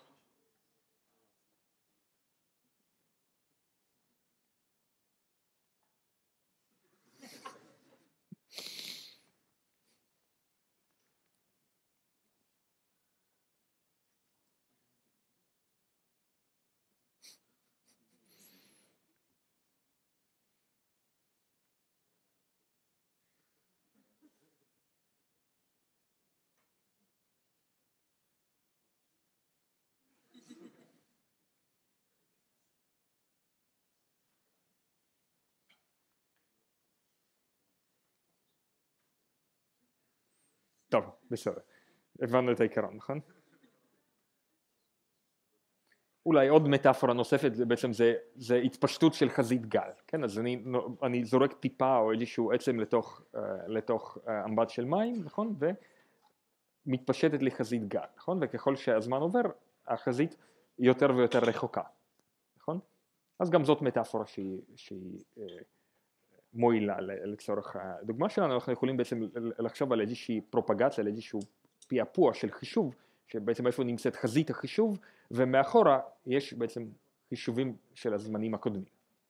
טוב, בסדר. הבנו את העיקרון, נכון? אולי עוד מטאפורה נוספת, בעצם זה, זה התפשטות של חזית גל, כן? אז אני, אני זורק טיפה או איזשהו עצם לתוך, לתוך אמבט של מים, נכון? ומתפשטת לי חזית גל, נכון? וככל שהזמן עובר, החזית יותר ויותר רחוקה, נכון? אז גם זאת מטאפורה שהיא, שהיא מועילה לצורך הדוגמה שלנו. אנחנו יכולים בעצם לחשוב על איזושהי פרופגציה, על איזשהו פעפוע של חישוב, שבעצם איפה נמצאת חזית החישוב, ומאחורה יש בעצם חישובים של הזמנים הקודמים.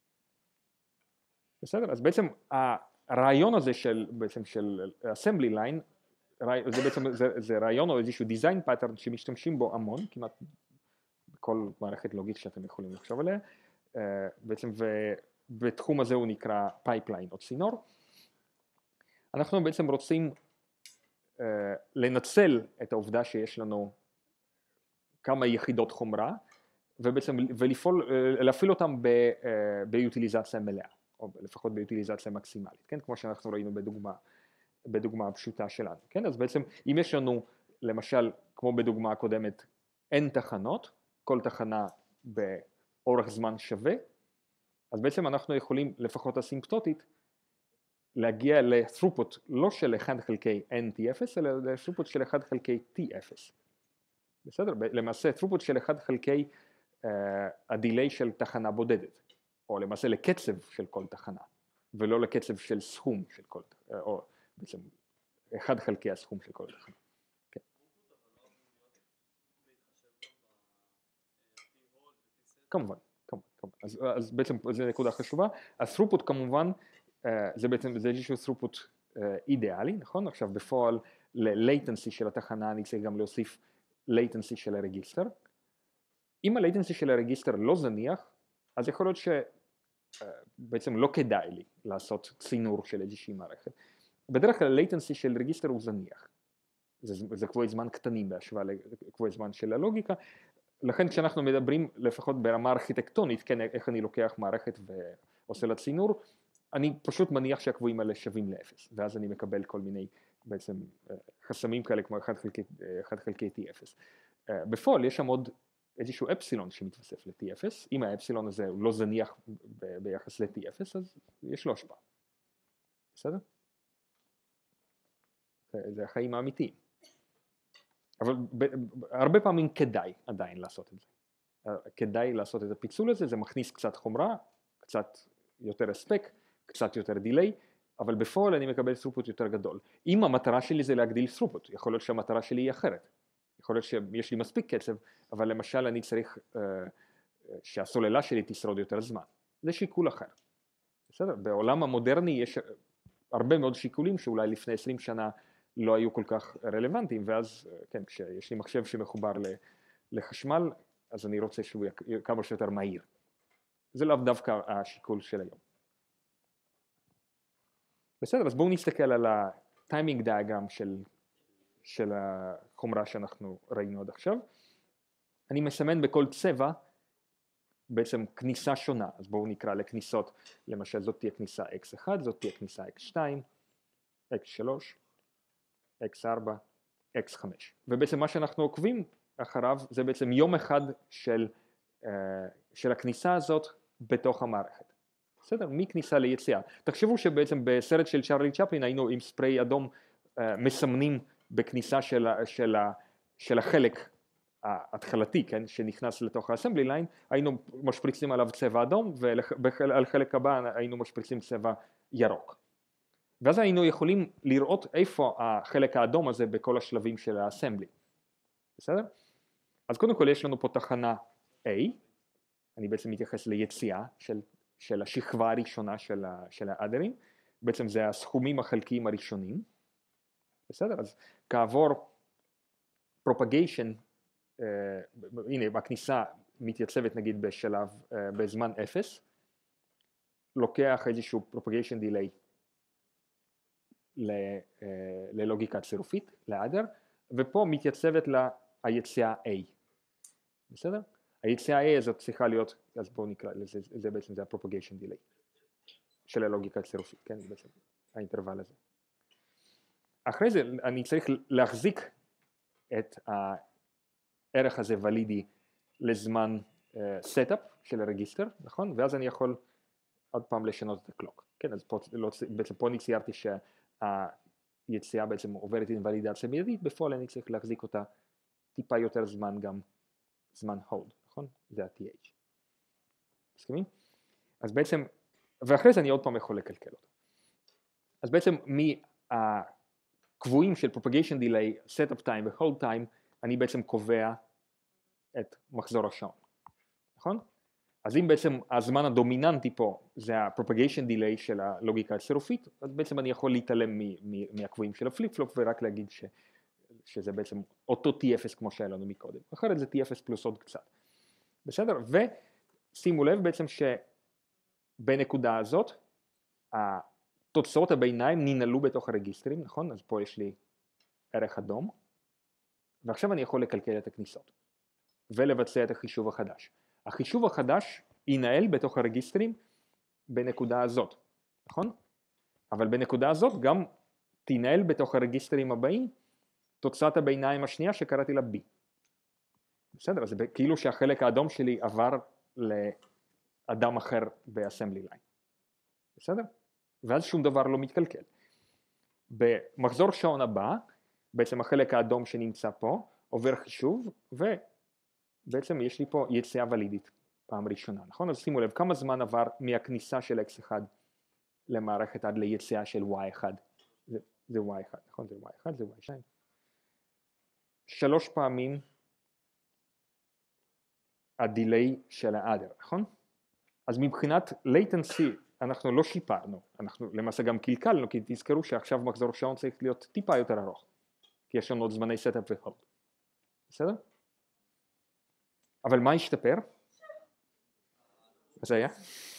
בסדר? אז בעצם הרעיון הזה של, בעצם של assembly line, זה בעצם, זה, זה רעיון או איזשהו design pattern שמשתמשים בו המון, כמעט בכל מערכת לוגית שאתם יכולים לחשוב עליה, בעצם ובתחום הזה הוא נקרא pipeline או צינור. אנחנו בעצם רוצים uh, לנצל את העובדה שיש לנו כמה יחידות חומרה, ובעצם ולפעול, uh, להפעיל אותם ב, uh, ביוטיליזציה מלאה, או לפחות ביוטיליזציה מקסימלית, כן? כמו שאנחנו ראינו בדוגמה, בדוגמה הפשוטה שלנו, כן? אז בעצם אם יש לנו, למשל, כמו בדוגמה הקודמת, n תחנות, כל תחנה באורך זמן שווה, אז בעצם אנחנו יכולים, לפחות אסימפטוטית, להגיע ל-throughput לא של אחד חלקי n t אפס, אלא ל-throughput של אחד חלקי t אפס. בסדר? למעשה, throughput של אחד חלקי uh, הדיליי של תחנה בודדת, או למעשה לקצב של כל תחנה, ולא לקצב של סכום של כל, uh, או בעצם אחד חלקי הסכום של כל תחנה. כמובן, כמובן, כמובן. אז, אז בעצם זו נקודה חשובה. ה-throughput כמובן, זה בעצם, זה איזשהו throughput אידיאלי, נכון? עכשיו בפועל ל-latency של התחנה אני צריך גם להוסיף latency של הרגיסטר. אם ה-latency של הרגיסטר לא זניח, אז יכול להיות שבעצם לא כדאי לי לעשות צינור של איזושהי מערכת. בדרך כלל ה-latency של רגיסטר הוא זניח. זה, זה קבועי זמן קטנים בהשוואה לקבועי זמן של הלוגיקה. לכן כשאנחנו מדברים לפחות ברמה ארכיטקטונית, כן, איך אני לוקח מערכת ועושה לה צינור, אני פשוט מניח שהקבועים האלה שווים לאפס, ואז אני מקבל כל מיני בעצם חסמים כאלה כמו אחד חלקי טי אפס. בפועל יש שם עוד איזשהו אפסילון שמתווסף ל-טי אפס, אם האפסילון הזה הוא לא זניח ב- ביחס ל-טי אפס, אז יש לו השפעה. בסדר? זה החיים האמיתיים. אבל ב- הרבה פעמים כדאי עדיין לעשות את זה. כדאי לעשות את הפיצול הזה, זה מכניס קצת חומרה, קצת יותר הספק, קצת יותר דיליי, אבל בפועל אני מקבל throughput יותר גדול. אם המטרה שלי זה להגדיל throughput, יכול להיות שהמטרה שלי היא אחרת. יכול להיות שיש לי מספיק קצב, אבל למשל אני צריך uh, שהסוללה שלי תשרוד יותר זמן. זה שיקול אחר. בסדר? בעולם המודרני יש הרבה מאוד שיקולים שאולי לפני עשרים שנה לא היו כל כך רלוונטיים, ואז, כן, כשיש לי מחשב שמחובר לחשמל, אז אני רוצה שהוא יהיה כמה שיותר מהיר. זה לאו דווקא השיקול של היום. בסדר, אז בואו נסתכל על הטיימינג דיאגרם של, של החומרה שאנחנו ראינו עד עכשיו. אני מסמן בכל צבע בעצם כניסה שונה, אז בואו נקרא לכניסות, למשל זאת תהיה כניסה אקס אחת, זאת תהיה כניסה אקס שתיים, אקס שלוש, אקס ארבע, אקס חמש. ובעצם מה שאנחנו עוקבים אחריו זה בעצם יום אחד של, של הכניסה הזאת בתוך המערכת. בסדר? מכניסה ליציאה. תחשבו שבעצם בסרט של צ'רלי צ'פלין היינו עם ספרי אדום מסמנים בכניסה של, של, של החלק ההתחלתי, כן, שנכנס לתוך האסמבלי ליין, היינו משפריצים עליו צבע אדום, ועל חלק הבא היינו משפריצים צבע ירוק. ואז היינו יכולים לראות איפה החלק האדום הזה בכל השלבים של האסמבלי. בסדר? אז קודם כל יש לנו פה תחנה A, אני בעצם מתייחס ליציאה של, של השכבה הראשונה של, ה, של האדרים, בעצם זה הסכומים החלקיים הראשונים. בסדר? אז כעבור propagation, Uh, הנה בכניסה מתייצבת נגיד בשלב, uh, בזמן אפס, לוקח איזשהו propagation delay ל, uh, ללוגיקה צירופית, לאדר, ופה מתייצבת לה היציאה A. בסדר? היציאה A הזאת צריכה להיות, אז בואו נקרא לזה, זה בעצם זה ה-propagation delay של הלוגיקה הצירופית, כן? זה בעצם האינטרוול הזה. אחרי זה אני צריך להחזיק את ה... הערך הזה ולידי לזמן uh, setup של הרגיסטר, נכון? ואז אני יכול עוד פעם לשנות את הקלוק. כן, אז פה, לא, בעצם פה אני ציירתי שהיציאה בעצם עוברת עם ולידציה מיידית, בפועל אני צריך להחזיק אותה טיפה יותר זמן גם זמן hold, נכון? זה ה-טי אייץ'. מסכימים? אז בעצם, ואחרי זה אני עוד פעם יכול לקלקל אותה. אז בעצם מהקבועים של propagation delay, setup time ו-hold time, אני בעצם קובע את מחזור השעון, נכון? אז אם בעצם הזמן הדומיננטי פה זה ה-propagation delay של הלוגיקה הצירופית, אז בעצם אני יכול להתעלם מהקבועים של הפליפ פלופ ורק להגיד ש, שזה בעצם אותו טי אפס כמו שהיה לנו מקודם. אחרת זה טי אפס פלוס עוד קצת. בסדר? ושימו לב בעצם שבנקודה הזאת, התוצאות הביניים ננעלו בתוך הרגיסטרים, נכון? אז פה יש לי ערך אדום. ועכשיו אני יכול לקלקל את הכניסות ולבצע את החישוב החדש. החישוב החדש ינהל בתוך הרגיסטרים בנקודה הזאת, נכון? אבל בנקודה הזאת גם תנהל בתוך הרגיסטרים הבאים תוצאת הביניים השנייה שקראתי לה B. בסדר? אז זה כאילו שהחלק האדום שלי עבר לאדם אחר באסמבלי ליין. בסדר? ואז שום דבר לא מתקלקל. במחזור שעון הבא, בעצם החלק האדום שנמצא פה עובר חישוב, ובעצם יש לי פה יציאה ולידית פעם ראשונה, נכון? אז שימו לב כמה זמן עבר מהכניסה של אקס אחת למערכת עד ליציאה של וואי אחת. זה, זה וואי אחת, נכון? זה וואי אחת, זה וואי שתיים. שלוש פעמים הדיליי של האדר, נכון? אז מבחינת latency אנחנו לא שיפרנו, אנחנו למעשה גם קלקלנו, כי תזכרו שעכשיו מחזור שעון צריך להיות טיפה יותר ארוך, כי יש לנו עוד זמני סטאפ והולד, בסדר? אבל מה השתפר? מה זה היה?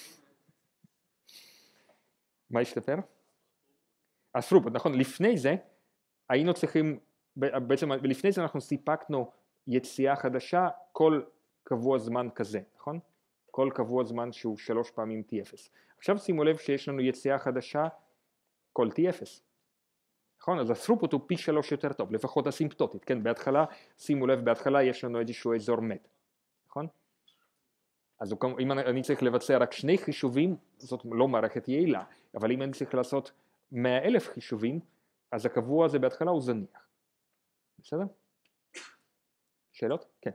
מה השתפר? אז throughput, נכון, לפני זה היינו צריכים, בעצם לפני זה אנחנו סיפקנו יציאה חדשה כל קבוע זמן כזה, נכון? כל קבוע זמן שהוא שלוש פעמים טי אפס. עכשיו שימו לב שיש לנו יציאה חדשה כל טי אפס. נכון? אז ה-throughput הוא פי שלוש יותר טוב, לפחות אסימפטוטית, כן? בהתחלה, שימו לב, בהתחלה יש לנו איזשהו אזור מת, נכון? אז אם אני צריך לבצע רק שני חישובים, זאת לא מערכת יעילה, אבל אם אני צריך לעשות מאה אלף חישובים, אז הקבוע הזה בהתחלה הוא זניח. בסדר? שאלות? כן.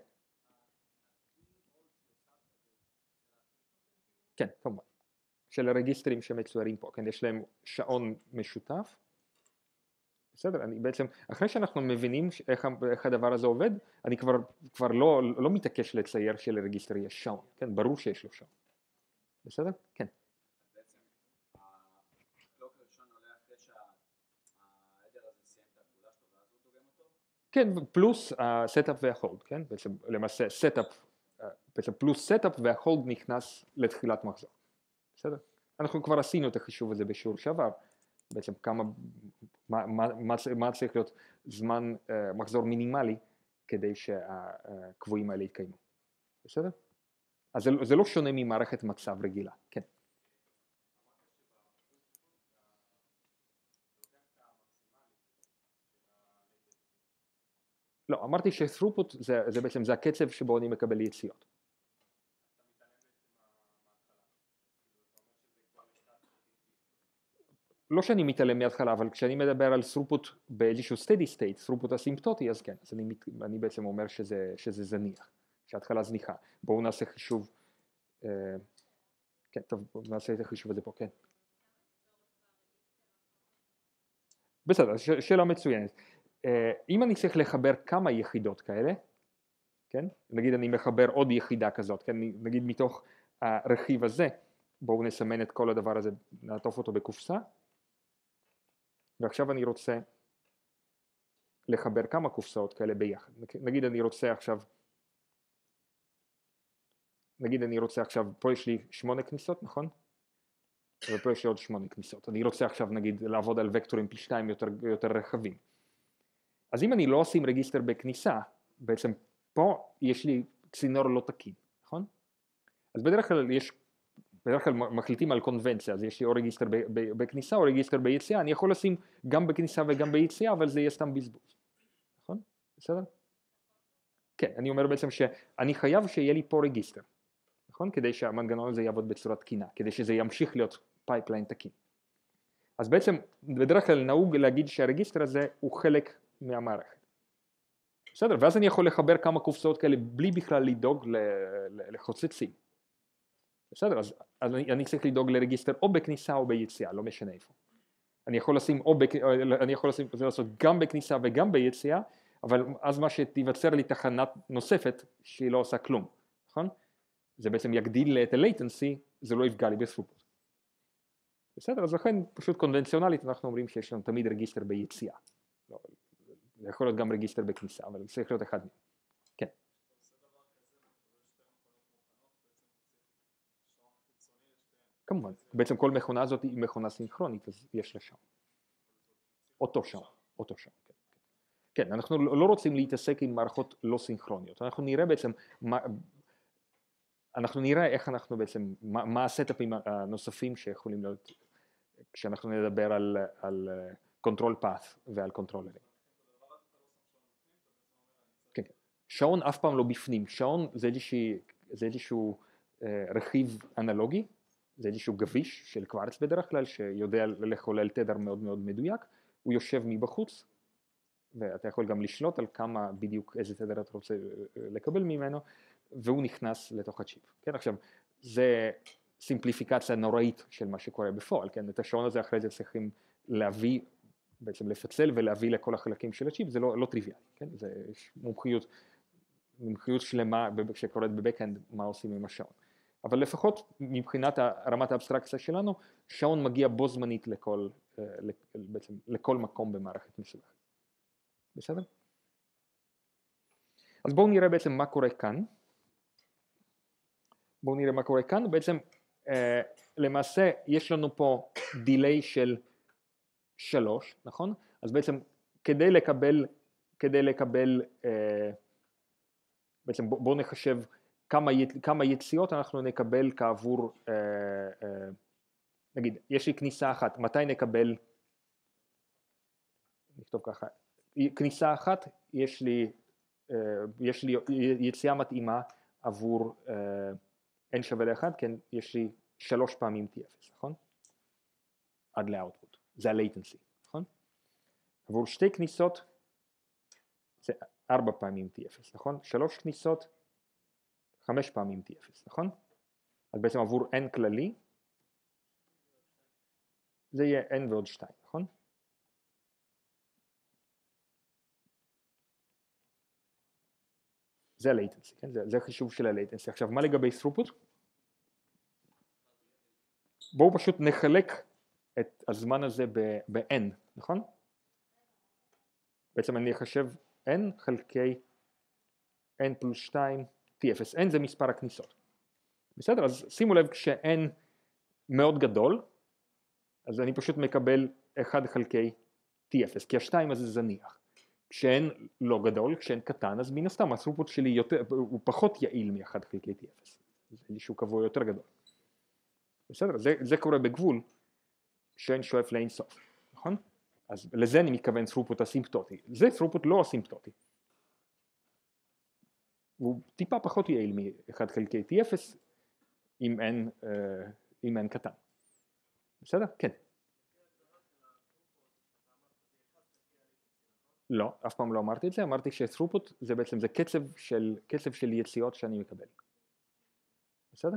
כן, כמובן. של הרגיסטרים שמצוירים פה, כן? יש להם שעון משותף. בסדר, אני בעצם, אחרי שאנחנו מבינים איך, איך הדבר הזה עובד, אני כבר, כבר לא, לא מתעקש לצייר שלרגיסטר יש שעון, כן? ברור שיש לו שעון. בסדר? כן. בעצם, הקלוק הראשון עולה אחרי שהעדר הזה סיים את הפעולה שלו ואז הוא דוגם אותו? כן, פלוס הסטאפ וההולד, כן? בעצם למעשה סטאפ, בעצם פלוס סטאפ וההולד נכנס לתחילת מחזור. בסדר? אנחנו כבר עשינו את החישוב הזה בשיעור שעבר, בעצם כמה, מה, מה, מה, מה צריך להיות זמן uh, מחזור מינימלי כדי שהקבועים האלה יתקיימו. בסדר? אז זה, זה לא שונה ממערכת מצב רגילה, כן. לא, אמרתי ש-throughput זה, זה בעצם, זה הקצב שבו אני מקבל יציאות. לא שאני מתעלם מההתחלה, אבל כשאני מדבר על throughput באיזשהו steady state, throughput אסימפטוטי, אז כן, אז אני, אני בעצם אומר שזה, שזה זניח, שההתחלה זניחה. בואו נעשה חישוב, אה, כן, טוב, בואו נעשה את החישוב הזה פה, כן. בסדר, ש, שאלה מצוינת. אה, אם אני צריך לחבר כמה יחידות כאלה, כן, נגיד אני מחבר עוד יחידה כזאת, כן, נגיד מתוך הרכיב הזה, בואו נסמן את כל הדבר הזה, נעטוף אותו בקופסה, ועכשיו אני רוצה לחבר כמה קופסאות כאלה ביחד. נגיד אני רוצה עכשיו, נגיד אני רוצה עכשיו, פה יש לי שמונה כניסות, נכון? ופה יש לי עוד שמונה כניסות. אני רוצה עכשיו נגיד לעבוד על וקטורים פי שתיים יותר, יותר רחבים. אז אם אני לא אשים רגיסטר בכניסה, בעצם פה יש לי צינור לא תקין, נכון? אז בדרך כלל יש, בדרך כלל מחליטים על קונבנציה, אז יש לי או רגיסטר בכניסה או רגיסטר ביציאה, אני יכול לשים גם בכניסה וגם ביציאה, אבל זה יהיה סתם בזבוז, נכון? בסדר? כן, אני אומר בעצם שאני חייב שיהיה לי פה רגיסטר, נכון? כדי שהמנגנון הזה יעבוד בצורה תקינה, כדי שזה ימשיך להיות פייפליין תקין. אז בעצם בדרך כלל נהוג להגיד שהרגיסטר הזה הוא חלק מהמערכת. בסדר, ואז אני יכול לחבר כמה קופסאות כאלה בלי בכלל לדאוג לחוצצים. בסדר, אז, אז אני, אני צריך לדאוג לרגיסטר או בכניסה או ביציאה, לא משנה איפה. אני יכול לשים, או בק, אני יכול לשים, זה לעשות גם בכניסה וגם ביציאה, אבל אז מה שתיווצר לי תחנה נוספת שהיא לא עושה כלום, נכון? זה בעצם יגדיל את ה-latency, זה לא יפגע לי ב-throughput. בסדר, אז לכן פשוט קונבנציונלית אנחנו אומרים שיש לנו תמיד רגיסטר ביציאה. לא, זה יכול להיות גם רגיסטר בכניסה, אבל זה צריך להיות אחד מהם. כן. כמובן, בעצם כל מכונה הזאת היא מכונה סינכרונית, אז יש לה שעון. אותו שעון, אותו שעון, כן. כן, אנחנו לא רוצים להתעסק עם מערכות לא סינכרוניות, אנחנו נראה בעצם, מה, אנחנו נראה איך אנחנו בעצם, מה, מה הסטאפים הנוספים שיכולים להיות, כשאנחנו נדבר על, על control path ועל קונטרולרים. כן, שעון אף פעם לא בפנים, שעון זה איזשהו, זה איזשהו אה, רכיב אנלוגי, זה איזשהו גביש של קווארץ בדרך כלל, שיודע לחולל תדר מאוד מאוד מדויק, הוא יושב מבחוץ, ואתה יכול גם לשלוט על כמה בדיוק איזה תדר אתה רוצה לקבל ממנו, והוא נכנס לתוך הצ'יפ. כן, עכשיו, זה סימפליפיקציה נוראית של מה שקורה בפועל, כן, את השעון הזה אחרי זה צריכים להביא, בעצם לפצל ולהביא לכל החלקים של הצ'יפ, זה לא, לא טריוויאלי, כן, זה יש מומחיות מומחיות שלמה שקורית בבקאנד מה עושים עם השעון. אבל לפחות מבחינת רמת האבסטרקציה שלנו, שעון מגיע בו זמנית לכל, בעצם, לכל מקום במערכת מסובכת. בסדר? אז בואו נראה בעצם מה קורה כאן. בואו נראה מה קורה כאן. בעצם למעשה יש לנו פה דיליי של שלוש, נכון? אז בעצם כדי לקבל, כדי לקבל, בעצם בואו נחשב כמה, כמה יציאות אנחנו נקבל כעבור, נגיד, יש לי כניסה אחת, מתי נקבל, נכתוב ככה, כניסה אחת, יש לי, יש לי יציאה מתאימה עבור n שווה לאחד, כן, יש לי שלוש פעמים t אפס, נכון? עד לאוטפוט, זה ה-latency, נכון? עבור שתי כניסות, זה ארבע פעמים t אפס, נכון? שלוש כניסות, חמש פעמים t אפס, נכון? אז בעצם עבור n כללי, זה יהיה n ועוד שתיים, נכון? זה ה-latency, כן? זה, זה החישוב של ה-latency. עכשיו, מה לגבי throughput? בואו פשוט נחלק את הזמן הזה ב-n, נכון? בעצם אני אחשב n חלקי n פלוס שתיים t אפס. n זה מספר הכניסות. בסדר? אז שימו לב, כש-n מאוד גדול, אז אני פשוט מקבל אחד חלקי t אפס, כי ה-שתיים הזה זניח. כשאין לא גדול, כשאין קטן, אז מן הסתם ה-throughput שלי יותר, הוא פחות יעיל מ-אחד חלקי t אפס. זה איזשהו קבוע יותר גדול. בסדר? זה, זה קורה בגבול שאין שואף לאין סוף, נכון? אז לזה אני מתכוון throughput אסימפטוטי. זה throughput לא אסימפטוטי. הוא טיפה פחות יעיל מ-אחד חלקי t אפס אם אין, אם אין קטן. בסדר? כן. לא, אף פעם לא אמרתי את זה, אמרתי ש-throughput זה בעצם זה קצב של, קצב של יציאות שאני מקבל. בסדר?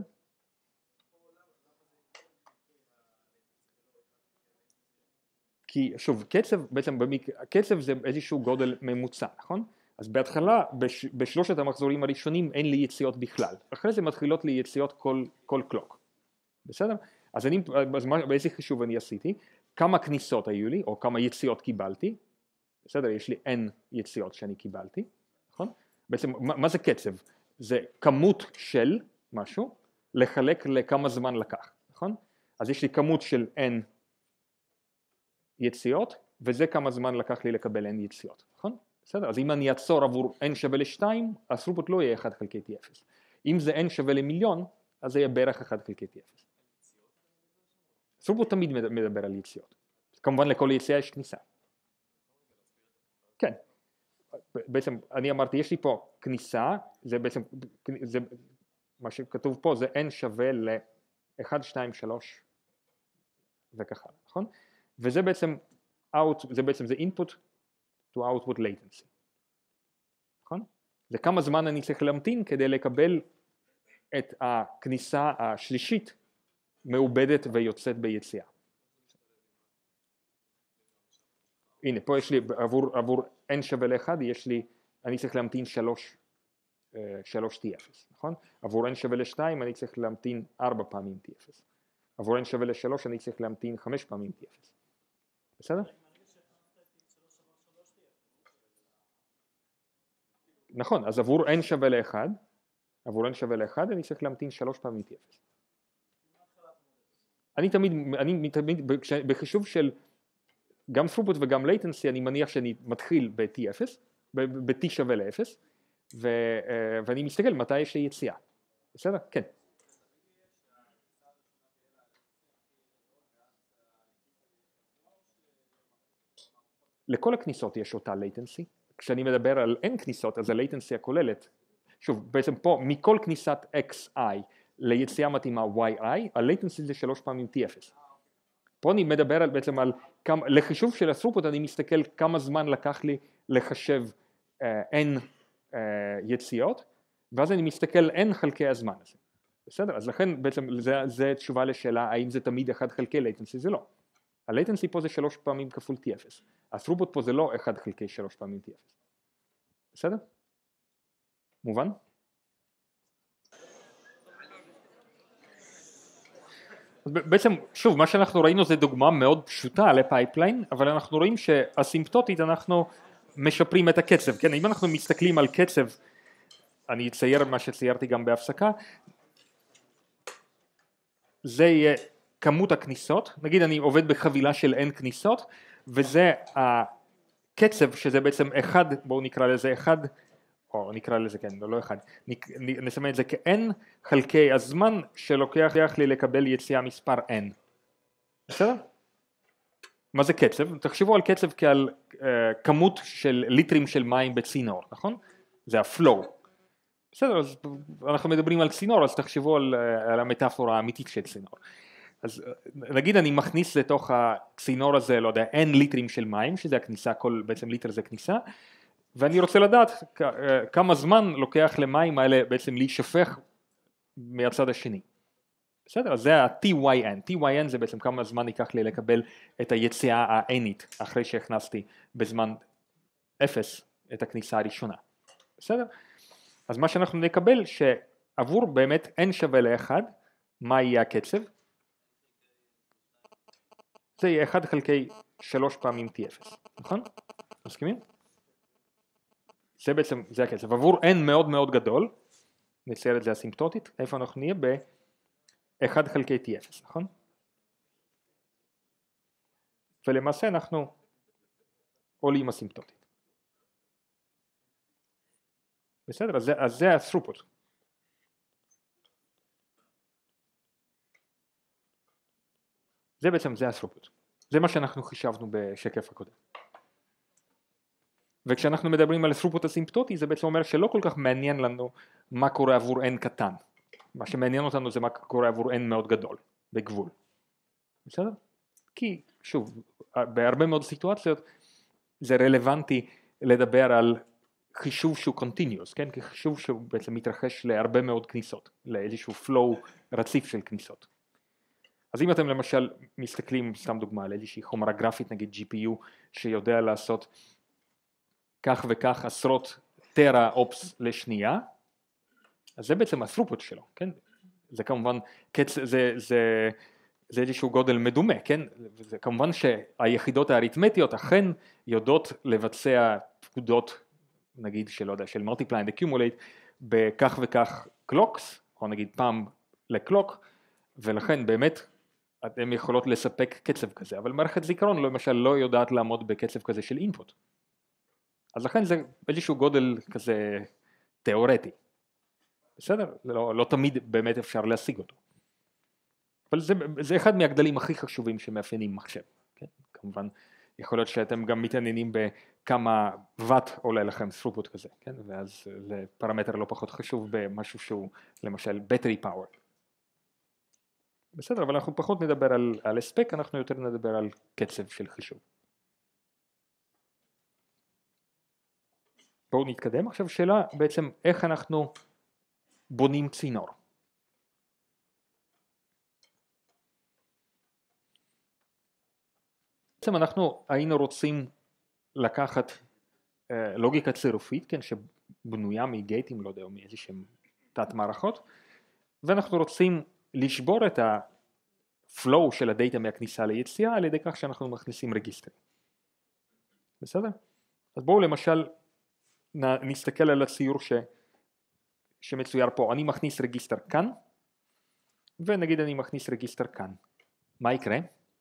כי שוב, קצב, בעצם קצב זה איזשהו גודל ממוצע, נכון? אז בהתחלה, בש, בשלושת המחזורים הראשונים אין לי יציאות בכלל. אחרי זה מתחילות לי יציאות כל, כל קלוק. בסדר? אז אני, אז מה, באיזה חישוב אני עשיתי? כמה כניסות היו לי, או כמה יציאות קיבלתי? בסדר, יש לי n יציאות שאני קיבלתי, נכון? בעצם, מה, מה זה קצב? זה כמות של משהו, לחלק לכמה זמן לקח, נכון? אז יש לי כמות של n יציאות, וזה כמה זמן לקח לי לקבל n יציאות, נכון? בסדר, אז אם אני אעצור עבור n שווה ל-שתיים, ה-throughput לא יהיה אחד חלקי t אפס. אם זה n שווה למיליון, אז זה יהיה בערך אחד חלקי t אפס. throughput תמיד מדבר על יציאות. כמובן לכל יציאה יש כניסה. כן, בעצם אני אמרתי, יש לי פה כניסה, זה בעצם, זה, מה שכתוב פה זה n שווה ל-אחת, שתיים, שלוש וככה, נכון? וזה בעצם, out, זה בעצם זה input to output latency, נכון? זה כמה זמן אני צריך להמתין כדי לקבל את הכניסה השלישית מעובדת ויוצאת ביציאה. הנה, פה יש לי, עבור, עבור n שווה ל-אחד, יש לי, אני צריך להמתין שלוש, שלוש t אפס, נכון? עבור n שווה ל-שתיים, אני צריך להמתין ארבע פעמים t אפס. עבור n שווה ל-שלוש, אני צריך להמתין חמש פעמים t אפס. בסדר? נכון, אז עבור n שווה ל-אחד, עבור n שווה ל-אחד, אני צריך להמתין שלוש פעמים t אפס. אני תמיד, אני תמיד, בחישוב של גם throughput וגם latency, אני מניח שאני מתחיל ב-t אפס, ב-t שווה ל-אפס, ואני מסתכל מתי יש לי יציאה. בסדר? כן. לכל הכניסות יש אותה latency. כשאני מדבר על n כניסות, אז ה-latency הכוללת, שוב, בעצם פה, מכל כניסת xi ליציאה מתאימה yi, ה-latency זה שלוש פעמים t אפס. פה אני מדבר על, בעצם על, כמה, לחישוב של ה-throughput אני מסתכל כמה זמן לקח לי לחשב uh, n uh, יציאות, ואז אני מסתכל n חלקי הזמן הזה. בסדר? אז לכן בעצם זה, זה תשובה לשאלה האם זה תמיד אחד חלקי latency, זה לא. ה-latency פה זה שלוש פעמים כפול t אפס. ה-throughput פה זה לא אחד חלקי שלוש פעמים t אפס. בסדר? מובן? בעצם, שוב, מה שאנחנו ראינו זה דוגמה מאוד פשוטה לפייפליין, אבל אנחנו רואים שאסימפטוטית אנחנו משפרים את הקצב, כן? אם אנחנו מסתכלים על קצב, אני אצייר מה שציירתי גם בהפסקה, זה יהיה כמות הכניסות, נגיד אני עובד בחבילה של n כניסות, וזה הקצב שזה בעצם אחד, בואו נקרא לזה אחד, או נקרא לזה כן, לא אחד, נסמן את זה כ-n חלקי הזמן שלוקח לי לקבל יציאה מספר n. בסדר? מה זה קצב? תחשבו על קצב כעל uh, כמות של ליטרים של מים בצינור, נכון? זה ה-flow. בסדר, אז אנחנו מדברים על צינור, אז תחשבו על, uh, על המטאפורה האמיתית של צינור. אז נגיד אני מכניס לתוך הצינור הזה, לא יודע, n ליטרים של מים, שזה הכניסה, כל בעצם ליטר זה כניסה, ואני רוצה לדעת כמה זמן לוקח למים האלה בעצם להישפך מהצד השני. בסדר? אז זה ה-טי וואי אן. טי וואי אן זה בעצם כמה זמן ייקח לי לקבל את היציאה ה-nית, אחרי שהכנסתי בזמן אפס את הכניסה הראשונה. בסדר? אז מה שאנחנו נקבל שעבור באמת n שווה ל-אחד, מה יהיה הקצב? זה יהיה אחד חלקי שלוש פעמים טי אפס, נכון? מסכימים? זה בעצם, זה הקצב. עבור n מאוד מאוד גדול, נצייר את זה אסימפטוטית, איפה אנחנו נהיה? ב-אחד חלקי טי אפס, נכון? ולמעשה אנחנו עולים אסימפטוטית. בסדר? אז זה, אז זה ה-throughput. זה בעצם, זה ה-throughput. זה מה שאנחנו חישבנו בשקף הקודם. וכשאנחנו מדברים על throughput אסימפטוטי, זה בעצם אומר שלא כל כך מעניין לנו מה קורה עבור n קטן. מה שמעניין אותנו זה מה קורה עבור n מאוד גדול, בגבול. בסדר? כי, שוב, בהרבה מאוד סיטואציות זה רלוונטי לדבר על חישוב שהוא continuous, כן? כחישוב שהוא בעצם מתרחש להרבה מאוד כניסות, לאיזשהו flow רציף של כניסות. אז אם אתם למשל מסתכלים, סתם דוגמה, על איזושהי חומרה גרפית, נגיד ג'י פי יו, שיודע לעשות כך וכך עשרות טרה אופס לשנייה, אז זה בעצם ה-throughput שלו, כן? זה כמובן, זה, זה, זה, זה איזשהו גודל מדומה, כן? זה כמובן שהיחידות האריתמטיות אכן יודעות לבצע פקודות, נגיד שלא יודע, של multiply and accumulate, בכך וכך clocks, או נגיד פעם לקלוק, ולכן באמת הן יכולות לספק קצב כזה, אבל מערכת זיכרון למשל לא יודעת לעמוד בקצב כזה של input. אז לכן זה איזשהו גודל כזה תיאורטי. בסדר? לא, לא תמיד באמת אפשר להשיג אותו. אבל זה, זה אחד מהגדלים הכי חשובים שמאפיינים מחשב. כן? כמובן, יכול להיות שאתם גם מתעניינים בכמה וואט עולה לכם throughput כזה, כן? ואז זה פרמטר לא פחות חשוב במשהו שהוא למשל battery power. בסדר, אבל אנחנו פחות נדבר על, על הספק, אנחנו יותר נדבר על קצב של חישוב. בואו נתקדם. עכשיו שאלה בעצם איך אנחנו בונים צינור. בעצם אנחנו היינו רוצים לקחת אה, לוגיקה צירופית, כן, שבנויה מגייטים, לא יודע, או מאיזשהם תת מערכות, ואנחנו רוצים לשבור את ה-flow של הדאטה מהכניסה ליציאה על ידי כך שאנחנו מכניסים רגיסטרים. בסדר? אז בואו למשל נסתכל על הציור ש... שמצויר פה. אני מכניס רגיסטר כאן, ונגיד אני מכניס רגיסטר כאן. מה יקרה?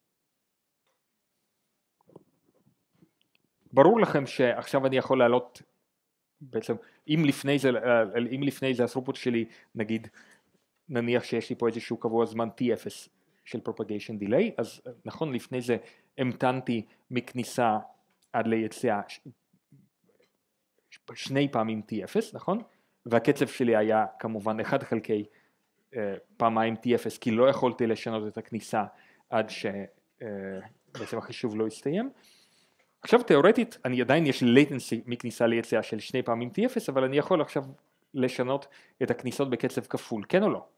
ברור לכם שעכשיו אני יכול לעלות, בעצם, אם לפני זה, אם לפני זה ה-throughput שלי, נגיד, נניח שיש לי פה איזשהו קבוע זמן טי אפס של propagation delay, אז נכון, לפני זה המתנתי מכניסה עד ליציאה שני פעמים טי אפס, נכון? והקצב שלי היה כמובן אחד חלקי אה, פעמיים טי אפס, כי לא יכולתי לשנות את הכניסה עד שבעצם אה, החישוב לא הסתיים. עכשיו תיאורטית, אני עדיין יש latency מכניסה ליציאה של שני פעמים טי אפס, אבל אני יכול עכשיו לשנות את הכניסות בקצב כפול, כן או לא?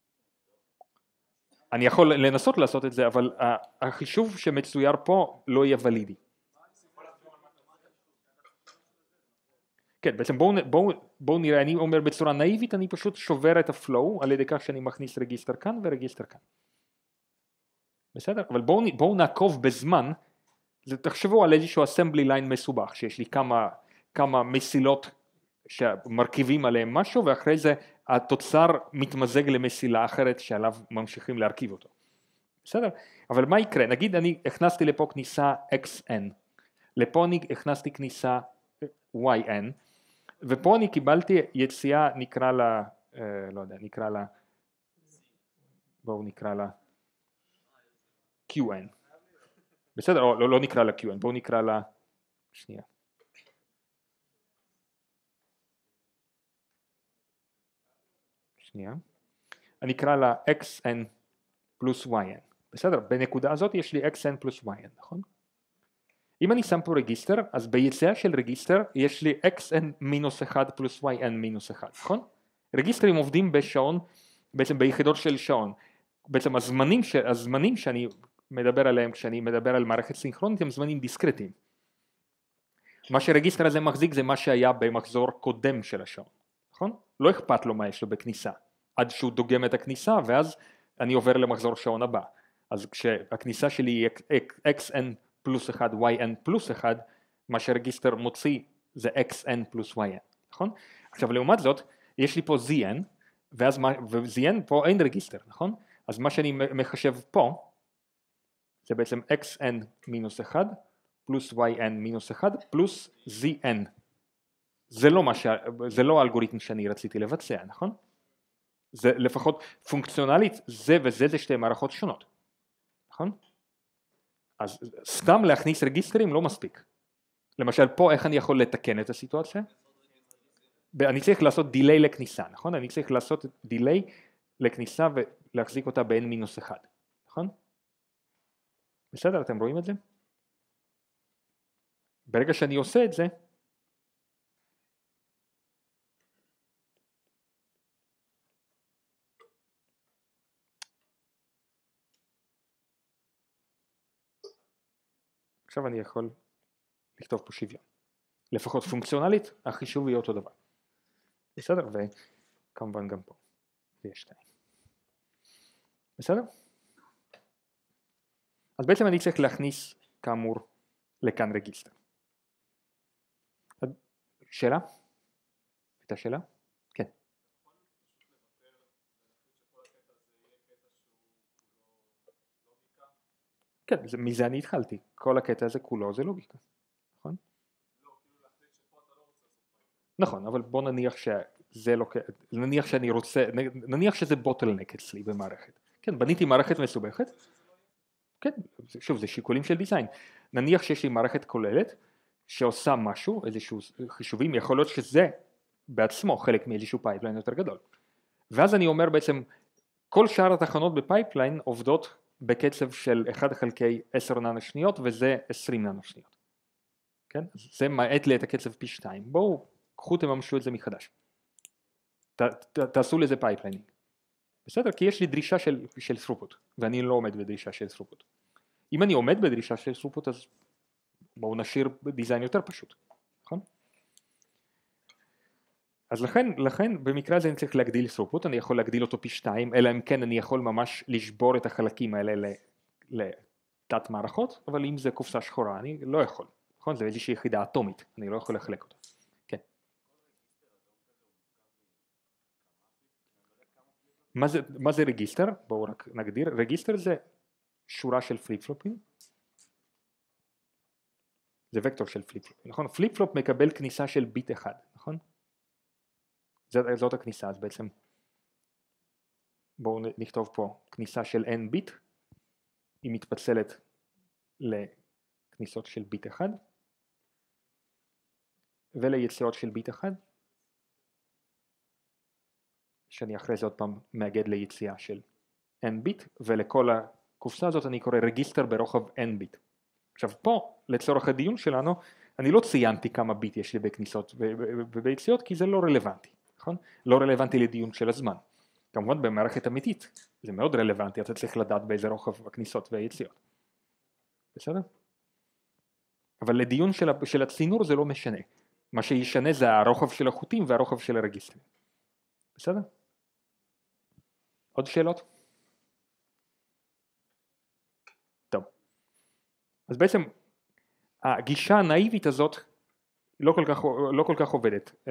אני יכול לנסות לעשות את זה, אבל החישוב שמצויר פה לא יהיה ולידי. כן, בעצם בואו בוא, בוא נראה, אני אומר בצורה נאיבית, אני פשוט שובר את הפלואו על ידי כך שאני מכניס רגיסטר כאן ורגיסטר כאן. בסדר? אבל בואו בוא נעקוב בזמן, זה, תחשבו על איזשהו assembly line מסובך, שיש לי כמה, כמה מסילות שמרכיבים עליהם משהו, ואחרי זה התוצר מתמזג למסילה אחרת שעליו ממשיכים להרכיב אותו. בסדר? אבל מה יקרה? נגיד אני הכנסתי לפה כניסה אקס אן, לפה אני הכנסתי כניסה וואי אן, ופה אני קיבלתי יציאה, נקרא לה, אה, לא יודע, נקרא לה, בואו נקרא לה קיו אן. בסדר? או, לא, לא נקרא לה קיו אן, בואו נקרא לה, שנייה. שנייה. אני אקרא לה אקס אן פלוס וואי אן. בסדר? בנקודה הזאת יש לי אקס אן פלוס וואי אן, נכון? אם אני שם פה רגיסטר, אז ביציאה של רגיסטר יש לי אקס אן מינוס אחד פלוס וואי אן מינוס אחד, נכון? רגיסטרים עובדים בשעון, בעצם ביחידות של שעון. בעצם הזמנים, ש... הזמנים שאני מדבר עליהם כשאני מדבר על מערכת סינכרונית הם זמנים דיסקרטיים. מה שרגיסטר הזה מחזיק זה מה שהיה במחזור קודם של השעון, נכון? לא אכפת לו מה יש לו בכניסה, עד שהוא דוגם את הכניסה ואז אני עובר למחזור שעון הבא. אז כשהכניסה שלי היא אקס אן פלוס אחד, וואי אן פלוס אחד, מה שרגיסטר מוציא זה אקס אן פלוס וואי אן, נכון? עכשיו לעומת זאת, יש לי פה זי אן, ואז ו-זי אן פה אין רגיסטר, נכון? אז מה שאני מחשב פה, זה בעצם אקס אן מינוס אחד, פלוס וואי אן מינוס אחד, פלוס זי אן. זה לא, ש... זה לא האלגוריתם שאני רציתי לבצע, נכון? זה לפחות פונקציונלית, זה וזה זה שתי מערכות שונות, נכון? אז סתם להכניס רגיסטרים לא מספיק. למשל פה איך אני יכול לתקן את הסיטואציה? אני צריך לעשות דיליי לכניסה, נכון? אני צריך לעשות דיליי לכניסה ולהחזיק אותה ב-n מינוס אחד, נכון? בסדר, אתם רואים את זה? ברגע שאני עושה את זה, עכשיו אני יכול לכתוב פה שוויון. לפחות פונקציונלית, החישוב יהיה אותו דבר. בסדר? וכמובן גם פה. ויש שתיים. בסדר? אז בעצם אני צריך להכניס, כאמור, לכאן רגיסטר. שאלה? הייתה שאלה? כן. כן, מזה אני התחלתי. כל הקטע הזה כולו זה לוגיקה. נכון? נכון, אבל בוא נניח שזה לא, נניח שאני רוצה, נניח שזה בוטלנק אצלי במערכת. כן, בניתי מערכת מסובכת. כן, שוב, זה שיקולים של דיזיין. נניח שיש לי מערכת כוללת שעושה משהו, איזשהו חישובים, יכול להיות שזה בעצמו חלק מאיזשהו פייפליין יותר גדול. ואז אני אומר בעצם, כל שאר התחנות בפייפליין עובדות בקצב של אחד חלקי עשר ננו שניות, וזה עשרים ננו שניות. כן? זה מעט לי את הקצב פי שתיים. בואו, קחו תממשו את זה מחדש. ת, ת, תעשו לזה פייפליינינג. בסדר? כי יש לי דרישה של, של throughput, ואני לא עומד בדרישה של throughput. אם אני עומד בדרישה של throughput, אז בואו נשאיר דיזיין יותר פשוט. נכון? אז לכן, לכן במקרה הזה אני צריך להגדיל throughput, אני יכול להגדיל אותו פי שתיים, אלא אם כן אני יכול ממש לשבור את החלקים האלה לתת מערכות, אבל אם זה קופסה שחורה, אני לא יכול. נכון? זה איזושהי יחידה אטומית, אני לא יכול לחלק אותה. כן. מה זה, מה זה רגיסטר? בואו רק נגדיר. רגיסטר זה שורה של פליפ-פלופים. זה וקטור של פליפ-פלופ. נכון? פליפ-פלופ מקבל כניסה של ביט אחד, נכון? זאת הכניסה, אז בעצם בואו נכתוב פה כניסה של n ביט, היא מתפצלת לכניסות של ביט אחד וליציאות של ביט אחד, שאני אחרי זה עוד פעם מאגד ליציאה של n ביט, ולכל הקופסה הזאת אני קורא רגיסטר ברוחב n ביט. עכשיו פה לצורך הדיון שלנו אני לא ציינתי כמה ביט יש לי בכניסות וביציאות כי זה לא רלוונטי. נכון? לא רלוונטי לדיון של הזמן. כמובן במערכת אמיתית זה מאוד רלוונטי, אתה צריך לדעת באיזה רוחב הכניסות והיציאות. בסדר? אבל לדיון של, של הצינור זה לא משנה. מה שישנה זה הרוחב של החוטים והרוחב של הרגיסטרים. בסדר? עוד שאלות? טוב. אז בעצם הגישה הנאיבית הזאת לא כל כך, לא כל כך עובדת.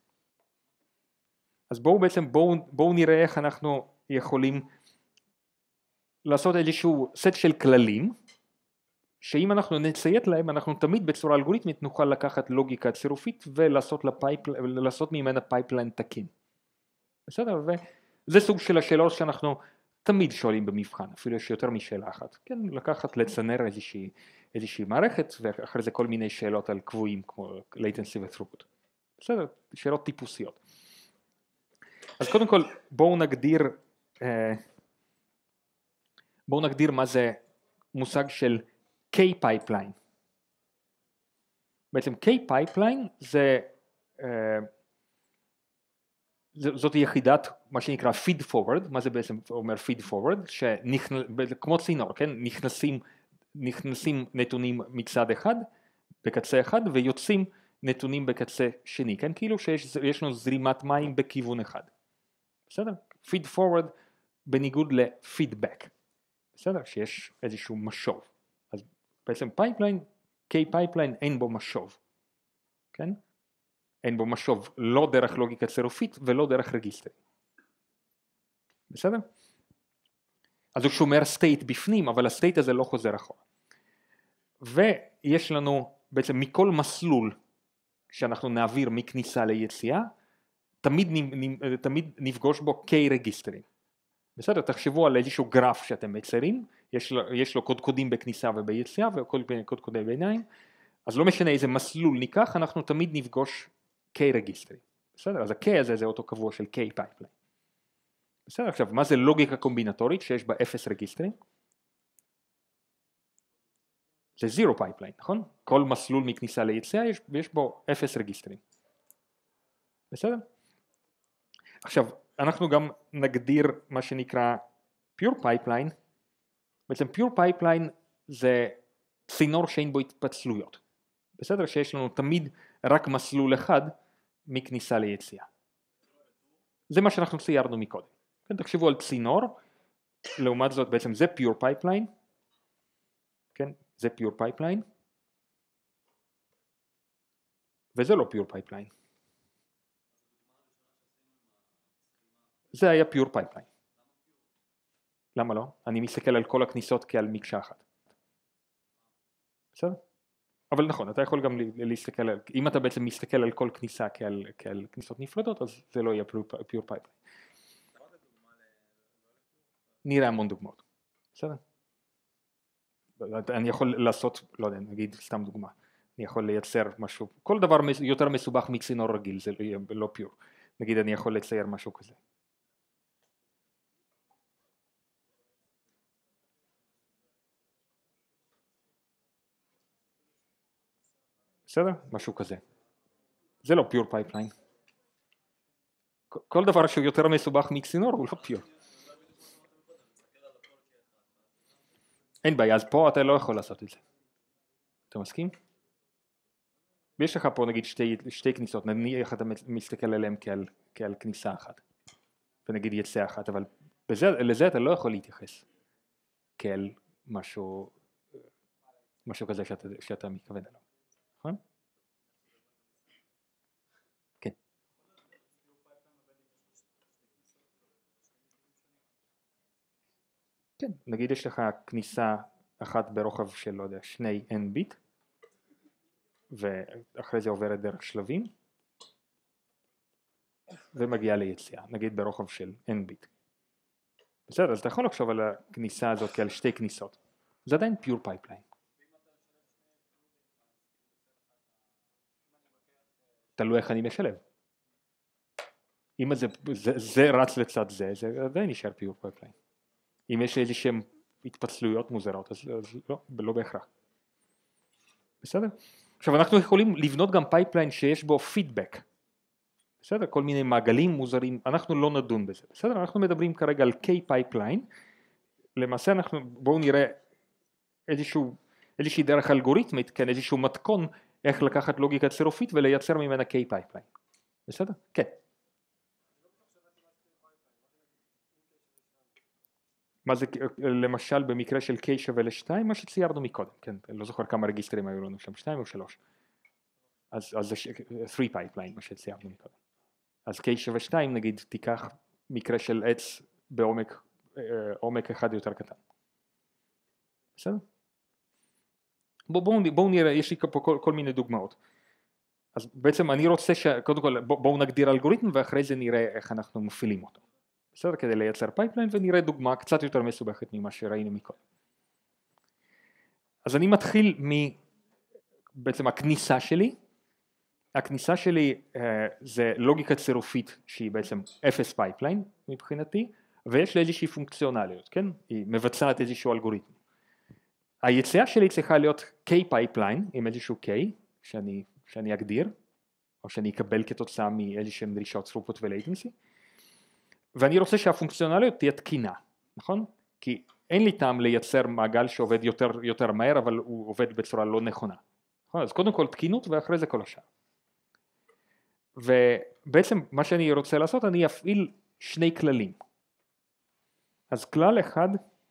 אז בואו בעצם, בואו, בואו נראה איך אנחנו יכולים לעשות איזשהו סט של כללים, שאם אנחנו נציית להם, אנחנו תמיד בצורה אלגוריתמית נוכל לקחת לוגיקה צירופית ולעשות לפייפ, לעשות ממנה פייפליין תקין. בסדר? וזה סוג של השאלות שאנחנו תמיד שואלים במבחן, אפילו יש יותר משאלה אחת. כן, לקחת, לצנר איזושהי, איזושהי מערכת, ואחרי זה כל מיני שאלות על קבועים כמו latency ו-throughput. בסדר? שאלות טיפוסיות. אז קודם כל בואו נגדיר, בואו נגדיר מה זה מושג של K-pipeline. בעצם K-pipeline זה, זאת יחידת מה שנקרא feed forward. מה זה בעצם אומר feed forward? שכמו צינור, כן? נכנסים, נכנסים נתונים מצד אחד, בקצה אחד, ויוצאים נתונים בקצה שני, כן? כאילו שיש לנו זרימת מים בכיוון אחד. בסדר? feed forward בניגוד ל-feedback. בסדר? שיש איזשהו משוב. אז בעצם פייפליין, K-pipeline אין בו משוב. כן? אין בו משוב לא דרך לוגיקה צירופית ולא דרך רגיסטר. בסדר? אז הוא שומר state בפנים, אבל ה-state הזה לא חוזר אחורה. ויש לנו בעצם מכל מסלול שאנחנו נעביר מכניסה ליציאה, תמיד, תמיד נפגוש בו K רגיסטרים. בסדר? תחשבו על איזשהו גרף שאתם מציירים, יש לו, יש לו קודקודים בכניסה וביציאה וכל מיני קודקודי ביניים, אז לא משנה איזה מסלול ניקח, אנחנו תמיד נפגוש K רגיסטרים. בסדר? אז ה-K הזה זה אותו קבוע של K-pipeline. בסדר? עכשיו, מה זה לוגיקה קומבינטורית שיש בה אפס רגיסטרים? זה זירו פייפליין, נכון? כל מסלול מכניסה ליציאה יש, יש בו אפס רגיסטרים. בסדר? עכשיו, אנחנו גם נגדיר מה שנקרא pure pipeline. בעצם pure pipeline זה צינור שאין בו התפצלויות. בסדר? שיש לנו תמיד רק מסלול אחד מכניסה ליציאה. זה מה שאנחנו ציירנו מקודם. כן, תחשבו על צינור, לעומת זאת בעצם זה pure pipeline. כן, זה pure pipeline. וזה לא pure pipeline. זה היה pure pipeline. למה לא? אני מסתכל על כל הכניסות כעל מקשה אחת. בסדר? אבל נכון, אתה יכול גם להסתכל על, אם אתה בעצם מסתכל על כל כניסה כעל, כעל כניסות נפרדות, אז זה לא יהיה pure pipeline. נראה המון דוגמאות. בסדר? אני יכול לעשות, לא יודע, נגיד סתם דוגמה. אני יכול לייצר משהו, כל דבר יותר מסובך מצינור רגיל, זה לא pure. נגיד אני יכול לצייר משהו כזה. בסדר? משהו כזה. זה לא pure pipeline. כל דבר שהוא יותר מסובך מצינור הוא לא pure. אין בעיה, אז פה אתה לא יכול לעשות את זה. אתה מסכים? ויש לך פה נגיד שתי, שתי כניסות, נניח אתה מסתכל עליהן כעל, כעל כניסה אחת, ונגיד יצא אחת, אבל בזה, לזה אתה לא יכול להתייחס כעל משהו, משהו כזה שאתה, שאתה מתכוון עליו. נכון? כן. כן, נגיד יש לך כניסה אחת ברוחב של, לא יודע, שני n ביט, ואחרי זה עוברת דרך שלבים, ומגיעה ליציאה, נגיד ברוחב של n ביט. בסדר, אז אתה יכול לחשוב על הכניסה הזאת כעל שתי כניסות. זה עדיין pure pipeline. תלוי איך אני משלב. אם זה, זה, זה רץ לצד זה, זה עדיין נשאר pure pipeline. אם יש איזשהם התפצלויות מוזרות, אז, אז לא, לא בהכרח. בסדר? עכשיו אנחנו יכולים לבנות גם פייפליין שיש בו פידבק. בסדר? כל מיני מעגלים מוזרים, אנחנו לא נדון בזה. בסדר? אנחנו מדברים כרגע על K-pipeline. למעשה אנחנו, בואו נראה איזשהו, איזושהי דרך אלגוריתמית, כן, איזשהו מתכון, איך לקחת לוגיקה צירופית ולייצר ממנה K פייפליין. בסדר? כן. מה זה למשל במקרה של K שווה ל-שתיים, מה שציירנו מקודם, כן, אני לא זוכר כמה רגיסטרים היו לנו שם, שתיים או שלוש. אז, אז זה שלוש pipeline, מה שציירנו מקודם. אז K שווה שתיים, נגיד, תיקח מקרה של עץ בעומק, עומק אחד יותר קטן. בסדר? בואו בוא, בוא נראה, יש לי פה כל, כל מיני דוגמאות. אז בעצם אני רוצה שקודם כל בואו בוא נגדיר אלגוריתם ואחרי זה נראה איך אנחנו מפעילים אותו. בסדר? כדי לייצר פייפליין ונראה דוגמה קצת יותר מסובכת ממה שראינו מקודם. אז אני מתחיל מ... בעצם הכניסה שלי. הכניסה שלי uh, זה לוגיקה צירופית שהיא בעצם אפס פייפליין מבחינתי, ויש לה איזושהי פונקציונליות, כן? היא מבצעת איזשהו אלגוריתם. היציאה שלי צריכה להיות K פייפליין עם איזשהו K שאני, שאני אגדיר, או שאני אקבל כתוצאה מאיזשהם דרישות throughput ו-latency, ואני רוצה שהפונקציונליות תהיה תקינה, נכון? כי אין לי טעם לייצר מעגל שעובד יותר, יותר מהר, אבל הוא עובד בצורה לא נכונה. נכון? אז קודם כל תקינות ואחרי זה כל השאר. ובעצם מה שאני רוצה לעשות, אני אפעיל שני כללים. אז כלל אחד,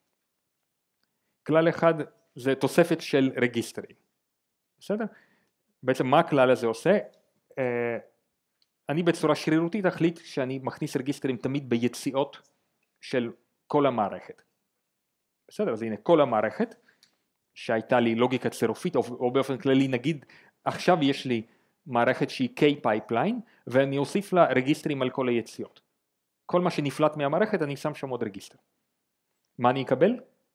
כלל אחד זה תוספת של רגיסטרים. בסדר? בעצם מה הכלל הזה עושה? אני בצורה שרירותית החליט שאני מכניס רגיסטרים תמיד ביציאות של כל המערכת. בסדר? אז הנה כל המערכת שהייתה לי לוגיקה צירופית, או, או באופן כללי נגיד עכשיו יש לי מערכת שהיא K פייפליין ואני אוסיף לה רגיסטרים על כל היציאות. כל מה שנפלט מהמערכת אני שם שם עוד רגיסטר. מה אני אקבל?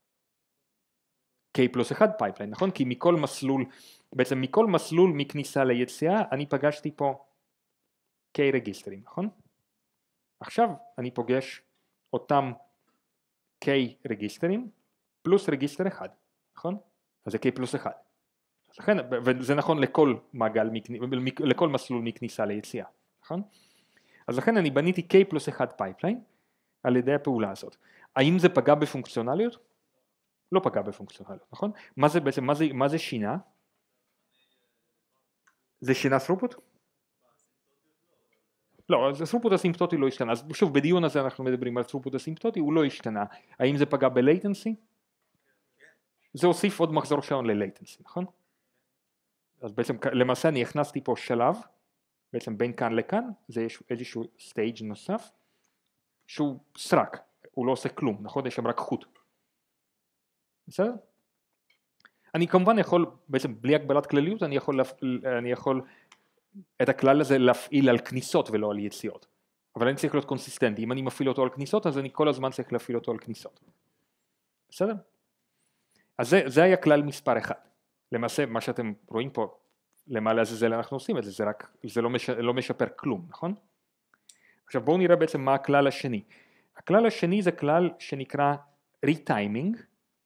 K פלוס אחד פייפליין, נכון? כי מכל מסלול, בעצם מכל מסלול מכניסה ליציאה אני פגשתי פה K רגיסטרים, נכון? עכשיו אני פוגש אותם K רגיסטרים פלוס רגיסטר אחד, נכון? אז זה K פלוס אחד. לכן, וזה נכון לכל מעגל, לכל מסלול מכניסה ליציאה, נכון? אז לכן אני בניתי K פלוס אחד פייפליין על ידי הפעולה הזאת. האם זה פגע בפונקציונליות? לא פגע בפונקציונליות, נכון? מה זה בעצם, מה זה, מה זה שינה? זה שינה throughput? לא, אז throughput אסימפטוטי לא השתנה. אז שוב, בדיון הזה אנחנו מדברים על throughput אסימפטוטי, הוא לא השתנה. האם זה פגע ב-latency? זה הוסיף עוד מחזור שעון ל-latency, נכון? אז בעצם למעשה אני הכנסתי פה שלב, בעצם בין כאן לכאן, זה יש איזשהו stage נוסף, שהוא סרק, הוא לא עושה כלום, נכון? יש שם רק חוט. בסדר? אני כמובן יכול, בעצם בלי הגבלת כלליות, אני יכול, אני יכול את הכלל הזה להפעיל על כניסות ולא על יציאות. אבל אני צריך להיות קונסיסטנטי, אם אני מפעיל אותו על כניסות, אז אני כל הזמן צריך להפעיל אותו על כניסות. בסדר? אז זה, זה היה כלל מספר אחד. למעשה, מה שאתם רואים פה, למעלה לעזאזל אנחנו עושים את זה, זה רק, זה לא, מש, לא משפר כלום, נכון? עכשיו בואו נראה בעצם מה הכלל השני. הכלל השני זה כלל שנקרא ריטיימינג,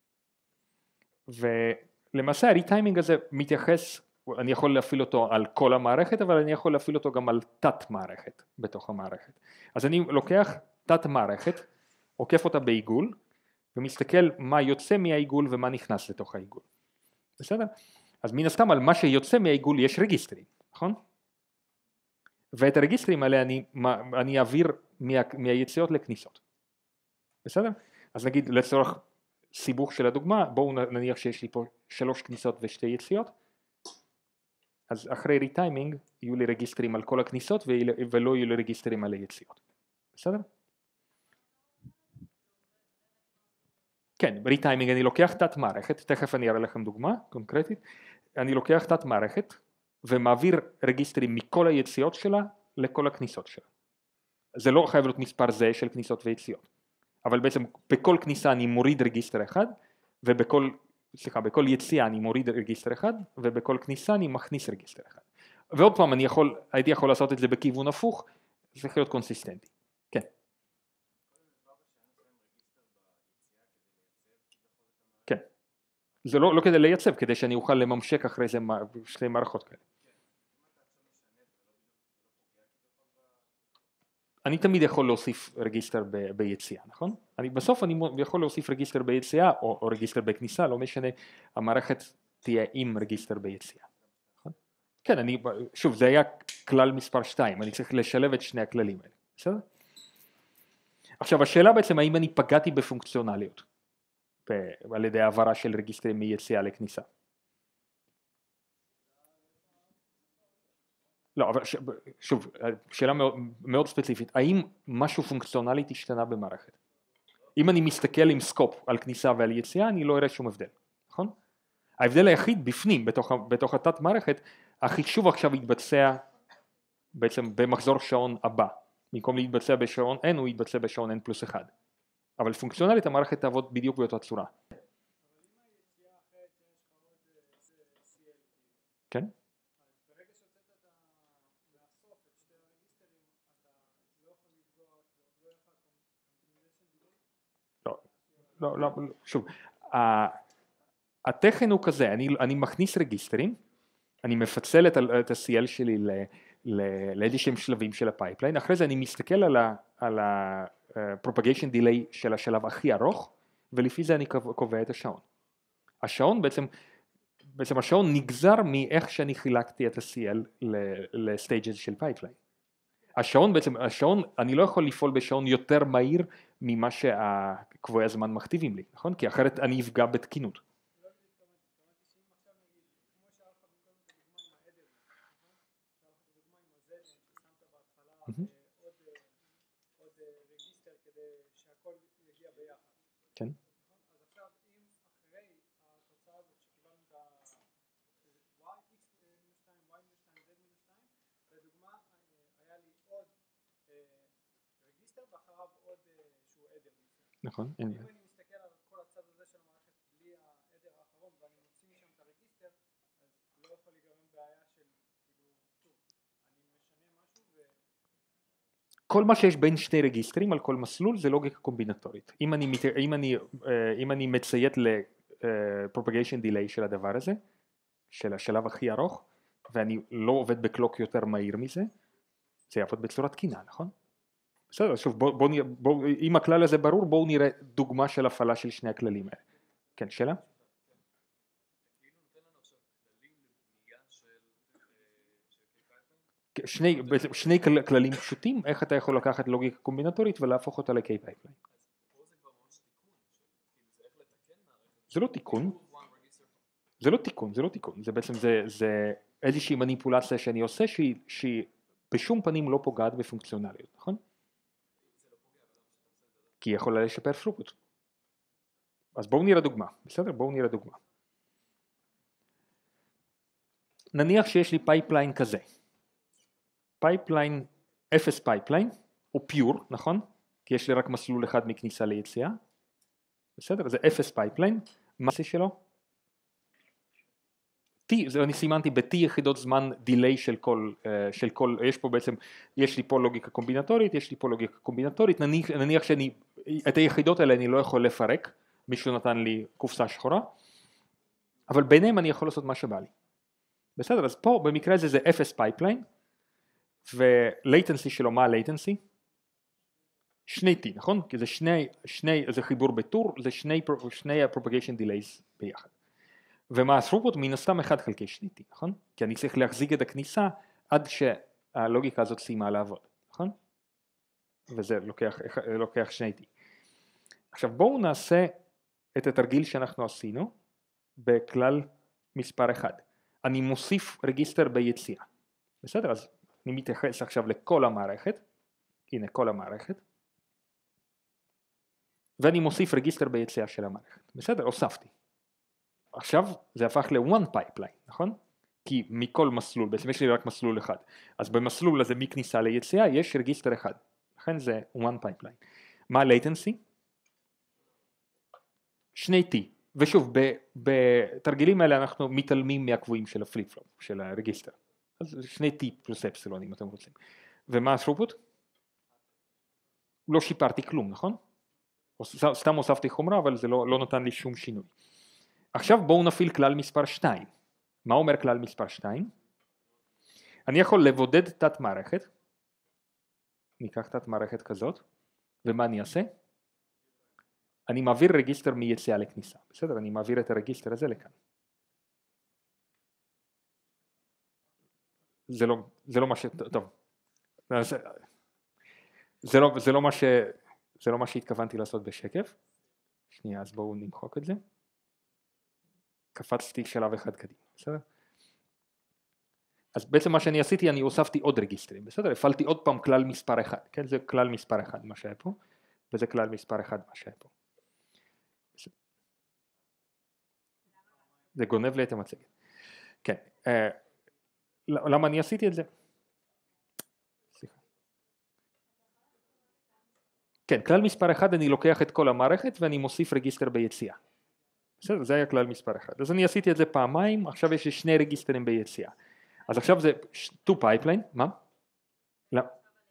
ולמעשה הריטיימינג הזה מתייחס, אני יכול להפעיל אותו על כל המערכת, אבל אני יכול להפעיל אותו גם על תת מערכת בתוך המערכת. אז אני לוקח תת מערכת, עוקף אותה בעיגול, ומסתכל מה יוצא מהעיגול ומה נכנס לתוך העיגול. בסדר? אז מן הסתם על מה שיוצא מהעיגול יש רגיסטרים, נכון? ואת הרגיסטרים האלה אני, אני אעביר מה, מהיציאות לכניסות. בסדר? אז נגיד לצורך סיבוך של הדוגמה, בואו נניח שיש לי פה שלוש כניסות ושתי יציאות, אז אחרי ריטיימינג יהיו לי רגיסטרים על כל הכניסות ולא יהיו לי רגיסטרים על היציאות. בסדר? כן, ריטיימינג אני לוקח תת מערכת, תכף אני אראה לכם דוגמה קונקרטית, אני לוקח תת מערכת ומעביר רגיסטרים מכל היציאות שלה לכל הכניסות שלה. זה לא חייב להיות מספר זה של כניסות ויציאות, אבל בעצם בכל כניסה אני מוריד רגיסטר אחד, ובכל, סליחה, בכל יציאה אני מוריד רגיסטר אחד, ובכל כניסה אני מכניס רגיסטר אחד. ועוד פעם, אני יכול, הייתי יכול לעשות את זה בכיוון הפוך, זה צריך להיות קונסיסטנטי. כן. כן. זה לא, לא כדי לייצב, כדי שאני אוכל לממשק אחרי זה שתי מערכות כאלה. אני תמיד יכול להוסיף רגיסטר ב- ביציאה, נכון? אני, בסוף אני יכול להוסיף רגיסטר ביציאה או, או רגיסטר בכניסה, לא משנה, המערכת תהיה עם רגיסטר ביציאה. נכון? כן, אני, שוב, זה היה כלל מספר שתיים, אני צריך לשלב את שני הכללים האלה, בסדר? עכשיו, השאלה בעצם, האם אני פגעתי בפונקציונליות, על ידי העברה של רגיסטרים מיציאה לכניסה. לא, אבל ש... שוב, שאלה מאוד, מאוד ספציפית, האם משהו פונקציונלית השתנה במערכת? אם אני מסתכל עם סקופ על כניסה ועל יציאה, אני לא אראה שום הבדל, נכון? ההבדל היחיד בפנים, בתוך, בתוך התת מערכת, החישוב עכשיו יתבצע בעצם במחזור שעון הבא, במקום להתבצע בשעון N, הוא יתבצע בשעון N פלוס אחד. אבל פונקציונלית המערכת תעבוד בדיוק באותה צורה. כן? לא, לא, לא, שוב, התכן הוא כזה, אני, אני מכניס רגיסטרים, אני מפצל את, את ה-סי אל שלי ל, ל, לאיזשהם שלבים של הפייפליין, אחרי זה אני מסתכל על ה, על ה-propagation delay של השלב הכי ארוך, ולפי זה אני קובע את השעון. השעון בעצם, בעצם השעון נגזר מאיך שאני חילקתי את ה-סי אל ל-stages של פייפליין. השעון בעצם, השעון, אני לא יכול לפעול בשעון יותר מהיר ממה שהקבועי הזמן מכתיבים לי, נכון? כי אחרת אני אפגע בתקינות. עוד רגיסטר כדי שהכל יגיע ביחד. כן. אז עכשיו אם אחרי התוצאה הזאת שקיבלנו את ה-y, x מינוס שתיים, y מינוס שתיים, z מינוס שתיים, לדוגמה היה לי עוד רגיסטר ואחריו עוד שהוא עדר. נכון. אם אני מסתכל על כל הצד הזה של המערכת בלי העדר האחרון ואני מוציא משם את הרגיסטר, אז לא יכול להיגרם בעיה של כאילו, שוב, אני משנה משהו ו... כל מה שיש בין שני רגיסטרים על כל מסלול זה לוגיקה קומבינטורית. אם אני, אם אני, אם אני מציית ל-propagation delay של הדבר הזה, של השלב הכי ארוך, ואני לא עובד בקלוק יותר מהיר מזה, זה יעבוד בצורה תקינה, נכון? בסדר, שוב, בוא, בוא, בוא, אם הכלל הזה ברור, בואו נראה דוגמה של הפעלה של שני הכללים האלה. כן, שאלה? שני, שני כללים פשוטים, איך אתה יכול לקחת לוגיקה קומבינטורית ולהפוך אותה ל-K pipeline. זה לא תיקון, זה לא תיקון, זה לא תיקון, זה בעצם, זה, זה איזושהי מניפולציה שאני עושה שהיא, שהיא בשום פנים לא פוגעת בפונקציונליות, נכון? כי היא יכולה לשפר throughput. אז בואו נראה דוגמה, בסדר? בואו נראה דוגמה. נניח שיש לי פייפליין כזה. פייפליין, אפס פייפליין, הוא פיור, נכון? כי יש לי רק מסלול אחד מכניסה ליציאה. בסדר? זה אפס פייפליין. מה זה שלו? T, זה אני סימנתי ב-T יחידות זמן דיליי של כל, של כל, יש פה בעצם, יש לי פה לוגיקה קומבינטורית, יש לי פה לוגיקה קומבינטורית, נניח, נניח שאני, את היחידות האלה אני לא יכול לפרק, מישהו נתן לי קופסה שחורה, אבל ביניהם אני יכול לעשות מה שבא לי. בסדר? אז פה במקרה הזה זה אפס פייפליין, ולייטנסי שלו, מה הלייטנסי? שני T, נכון? כי זה שני, שני, זה חיבור בטור, זה שני, שני propagation delays ביחד. ומה ה-throughput? מן הסתם אחד חלקי שני T, נכון? כי אני צריך להחזיק את הכניסה עד שהלוגיקה הזאת סיימה לעבוד, נכון? וזה לוקח, לוקח שני T. עכשיו בואו נעשה את התרגיל שאנחנו עשינו בכלל מספר אחד. אני מוסיף רגיסטר ביציאה. בסדר? אז אני מתייחס עכשיו לכל המערכת, הנה כל המערכת, ואני מוסיף רגיסטר ביציאה של המערכת. בסדר? הוספתי. עכשיו זה הפך ל-one pipeline, נכון? כי מכל מסלול, בעצם יש לי רק מסלול אחד. אז במסלול הזה מכניסה ליציאה יש רגיסטר אחד. לכן זה one pipeline. מה ה-latency? שני T. ושוב, בתרגילים האלה אנחנו מתעלמים מהקבועים של הפליפ-פלופ, של הרגיסטר. אז שני T פלוס אפסילון אם אתם רוצים. ומה ה-throughput? לא שיפרתי כלום, נכון? סתם הוספתי חומרה, אבל זה לא, לא נתן לי שום שינוי. עכשיו בואו נפעיל כלל מספר שתיים. מה אומר כלל מספר שתיים? אני יכול לבודד תת מערכת, ניקח תת מערכת כזאת, ומה אני אעשה? אני מעביר רגיסטר מיציאה לכניסה, בסדר? אני מעביר את הרגיסטר הזה לכאן. זה לא, זה לא מה ש... טוב. זה, זה לא, זה לא מה ש... זה לא מה שהתכוונתי לעשות בשקף. שנייה, אז בואו נמחוק את זה. קפצתי שלב אחד קדימה, בסדר? אז בעצם מה שאני עשיתי, אני הוספתי עוד רגיסטרים, בסדר? הפעלתי עוד פעם כלל מספר אחד, כן? זה כלל מספר אחד מה שהיה פה, וזה כלל מספר אחד מה שהיה פה. זה גונב לי את המצגת. כן, אה, למה אני עשיתי את זה? סליחה. כן, כלל מספר אחד אני לוקח את כל המערכת ואני מוסיף רגיסטר ביציאה. בסדר, זה היה כלל מספר אחד. אז אני עשיתי את זה פעמיים, עכשיו יש לי שני רגיסטרים ביציאה. אז עכשיו זה two pipeline, מה? למה?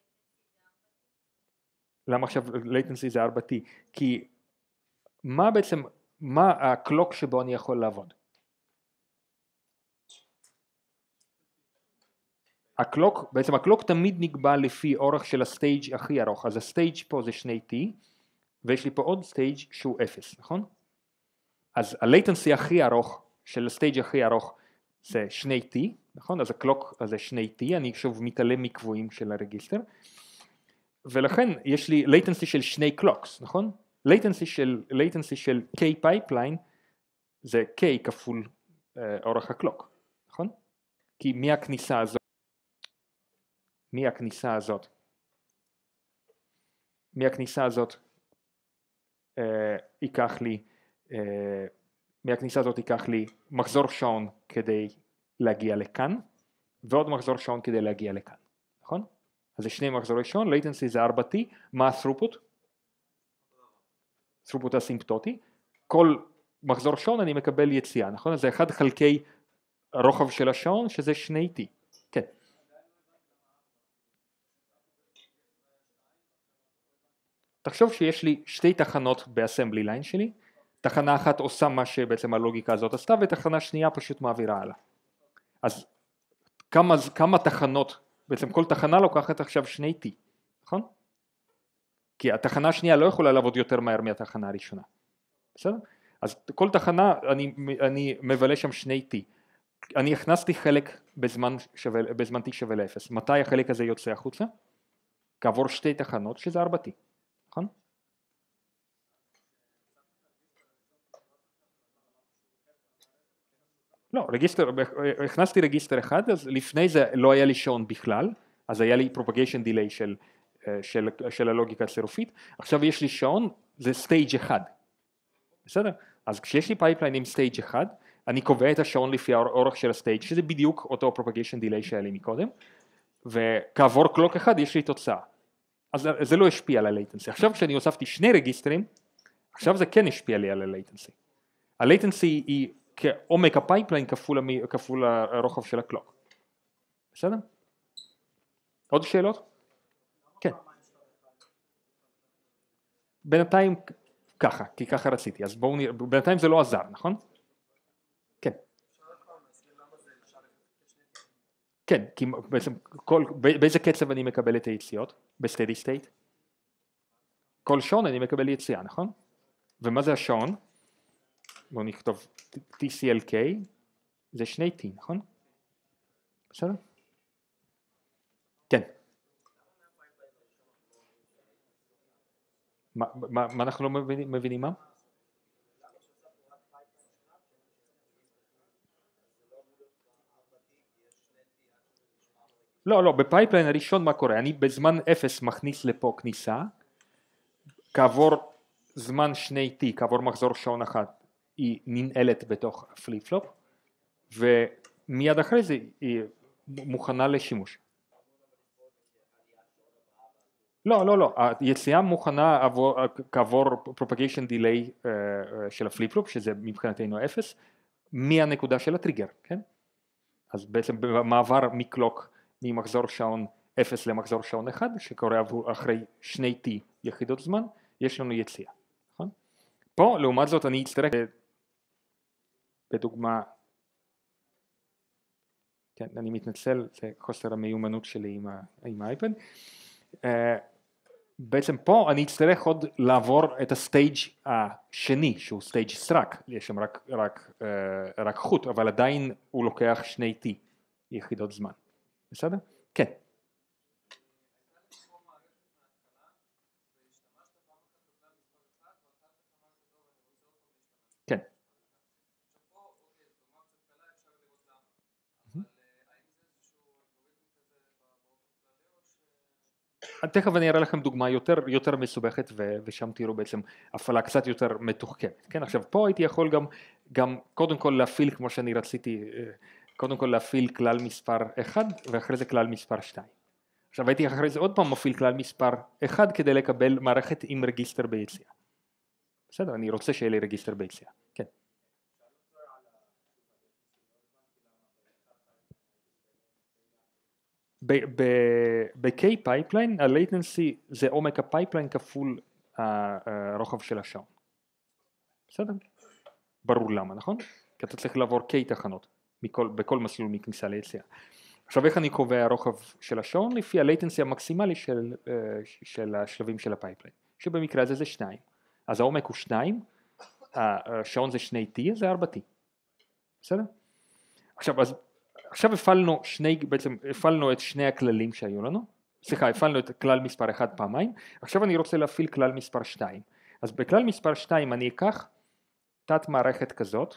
למה עכשיו latency זה ארבע טי? כי מה בעצם, מה הקלוק שבו אני יכול לעבוד? הקלוק, בעצם הקלוק תמיד נקבע לפי אורך של הסטייג' הכי ארוך, אז הסטייג' פה זה שני טי, ויש לי פה עוד סטייג' שהוא אפס, נכון? אז ה-latency הכי ארוך של הסטייג' הכי ארוך זה שני טי, נכון? אז הקלוק הזה שני טי, אני שוב מתעלם מקבועים של הרגיסטר, ולכן יש לי latency של שני קלוקס, נכון? latency של, latency של K pipeline זה K כפול אה, אורך הקלוק, נכון? כי מהכניסה הזאת, מהכניסה הזאת, מהכניסה הזאת אה, ייקח לי, אה, מהכניסה הזאת ייקח לי מחזור שעון כדי להגיע לכאן, ועוד מחזור שעון כדי להגיע לכאן, נכון? אז זה שני מחזורי שעון, latency זה ארבע טי, מה ה-throughput? throughput אסימפטוטי, כל מחזור שעון אני מקבל יציאה, נכון? אז זה אחד חלקי הרוחב של השעון שזה שני טי, כן. תחשוב שיש לי שתי תחנות באסמבלי ליין שלי, תחנה אחת עושה מה שבעצם הלוגיקה הזאת עשתה, ותחנה שנייה פשוט מעבירה הלאה. אז כמה, כמה תחנות, בעצם כל תחנה לוקחת עכשיו שני טי, נכון? כי התחנה השנייה לא יכולה לעבוד יותר מהר מהתחנה הראשונה, בסדר? אז כל תחנה אני, אני מבלה שם שני טי. אני הכנסתי חלק בזמן, שווה, בזמן T שווה לאפס. מתי החלק הזה יוצא החוצה? כעבור שתי תחנות שזה ארבע טי, נכון? לא, רגיסטר, הכנסתי רגיסטר אחד, אז לפני זה לא היה לי שעון בכלל, אז היה לי propagation delay של, של, של הלוגיקה הצירופית, עכשיו יש לי שעון, זה stage אחד, בסדר? אז כשיש לי פייפליין עם stage אחד, אני קובע את השעון לפי האורך של הסטייג' שזה בדיוק אותו propagation delay שהיה לי מקודם, וכעבור קלוק אחד יש לי תוצאה, אז זה לא השפיע על ה-latency. עכשיו כשאני הוספתי שני רגיסטרים, עכשיו זה כן השפיע לי על ה-latency. ה-latency היא כעומק הפייפליין כפול, כפול הרוחב של הקלוק. בסדר? עוד שאלות? כן. בינתיים ככה, כי ככה רציתי, אז בואו נראה, בינתיים זה לא עזר, נכון? כן. כן, כי בעצם כל, באיזה קצב אני מקבל את היציאות? בסטדי סטייט? כל שעון אני מקבל יציאה, נכון? ומה זה השעון? בואו נכתוב טי סי אל קיי, זה שני T, נכון? בסדר? כן. מה, מה, מה אנחנו לא מבינים, מבינים מה? לא, לא, בפייפליין הראשון מה קורה? אני בזמן אפס מכניס לפה כניסה, כעבור זמן שני T, כעבור מחזור שעון אחת, היא ננעלת בתוך הפליפ פלופ, ומיד אחרי זה היא מוכנה לשימוש. לא, לא, לא, היציאה מוכנה עבור, כעבור propagation delay של הפליפ פלופ, שזה מבחינתנו אפס, מהנקודה של הטריגר, כן? אז בעצם במעבר מקלוק, ממחזור שעון אפס למחזור שעון אחד, שקורה אחרי שני T יחידות זמן, יש לנו יציאה, נכון? פה, לעומת זאת, אני אצטרך בדוגמה, כן, אני מתנצל, זה חוסר המיומנות שלי עם האייפד, בעצם פה אני אצטרך עוד לעבור את הסטייג' השני, שהוא סטייג' סרק, יש שם רק, רק, רק חוט, אבל עדיין הוא לוקח שני T יחידות זמן, בסדר? כן. כן. תכף אני אראה לכם דוגמה יותר, יותר מסובכת ו- ושם תראו בעצם הפעלה קצת יותר מתוחכמת. כן, עכשיו פה הייתי יכול גם, גם קודם כל להפעיל כמו שאני רציתי, קודם כל להפעיל כלל מספר אחד ואחרי זה כלל מספר שתיים. עכשיו הייתי אחרי זה עוד פעם מפעיל כלל מספר אחד כדי לקבל מערכת עם רגיסטר ביציאה. בסדר, אני רוצה שיהיה לי רגיסטר ביציאה. כן. ב-K פייפליין, ה-latency זה עומק הפייפליין כפול הרוחב של השעון. בסדר? ברור למה, נכון? כי אתה צריך לעבור K תחנות מכל, בכל מסלול מכניסה ליציאה. עכשיו איך אני קובע הרוחב של השעון? לפי ה-latency המקסימלי של, של השלבים של הפייפליין, שבמקרה הזה זה שניים. אז העומק הוא שניים, השעון זה שני T, זה ארבע T. בסדר? עכשיו, אז עכשיו הפעלנו שני, בעצם הפעלנו את שני הכללים שהיו לנו, סליחה, הפעלנו את כלל מספר אחד פעמיים, עכשיו אני רוצה להפעיל כלל מספר שתיים. אז בכלל מספר שתיים אני אקח תת מערכת כזאת,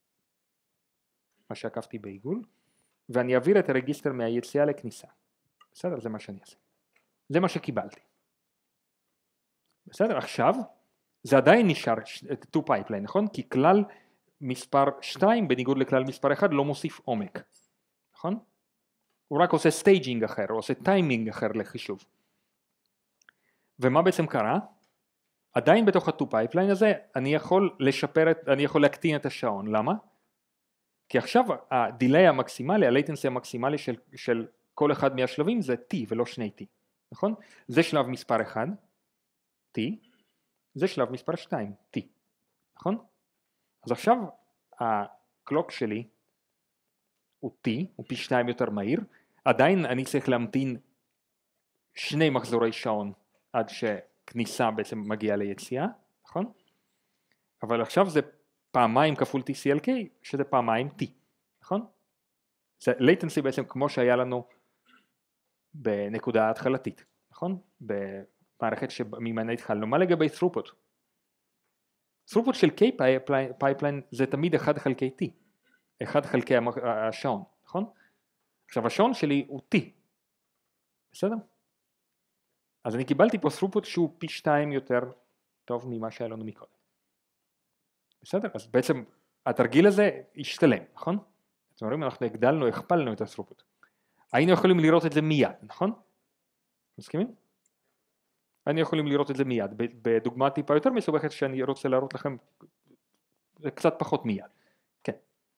מה שעקפתי בעיגול, ואני אעביר את הרגיסטר מהיציאה לכניסה. בסדר? זה מה שאני אעשה. זה מה שקיבלתי. בסדר? עכשיו, זה עדיין נשאר two pipeline, נכון? כי כלל מספר שתיים בניגוד לכלל מספר אחד לא מוסיף עומק. נכון? הוא רק עושה סטייג'ינג אחר, הוא עושה טיימינג אחר לחישוב. ומה בעצם קרה? עדיין בתוך ה-two pipeline הזה אני יכול לשפר, את, אני יכול להקטין את השעון. למה? כי עכשיו הדיליי המקסימלי, ה-latency המקסימלי של, של כל אחד מהשלבים זה T ולא שני T. נכון? זה שלב מספר אחד, T, זה שלב מספר שתיים, T. נכון? אז עכשיו הקלוק שלי הוא T, הוא פי שתיים יותר מהיר, עדיין אני צריך להמתין שני מחזורי שעון עד שכניסה בעצם מגיעה ליציאה, נכון? אבל עכשיו זה פעמיים כפול T C L K, שזה פעמיים T, נכון? זה latency בעצם כמו שהיה לנו בנקודה ההתחלתית, נכון? במערכת שממנה התחלנו. מה לגבי throughput? throughput של K pipeline זה תמיד אחד חלקי T. אחד חלקי השעון, נכון? עכשיו השעון שלי הוא T, בסדר? אז אני קיבלתי פה throughput שהוא פי שתיים יותר טוב ממה שהיה לנו מקודם. בסדר? אז בעצם התרגיל הזה השתלם, נכון? אתם אומרים, אנחנו הגדלנו, הכפלנו את ה-throughput. היינו יכולים לראות את זה מיד, נכון? מסכימים? היינו יכולים לראות את זה מיד, בדוגמה טיפה יותר מסובכת שאני רוצה להראות לכם קצת פחות מיד. כן.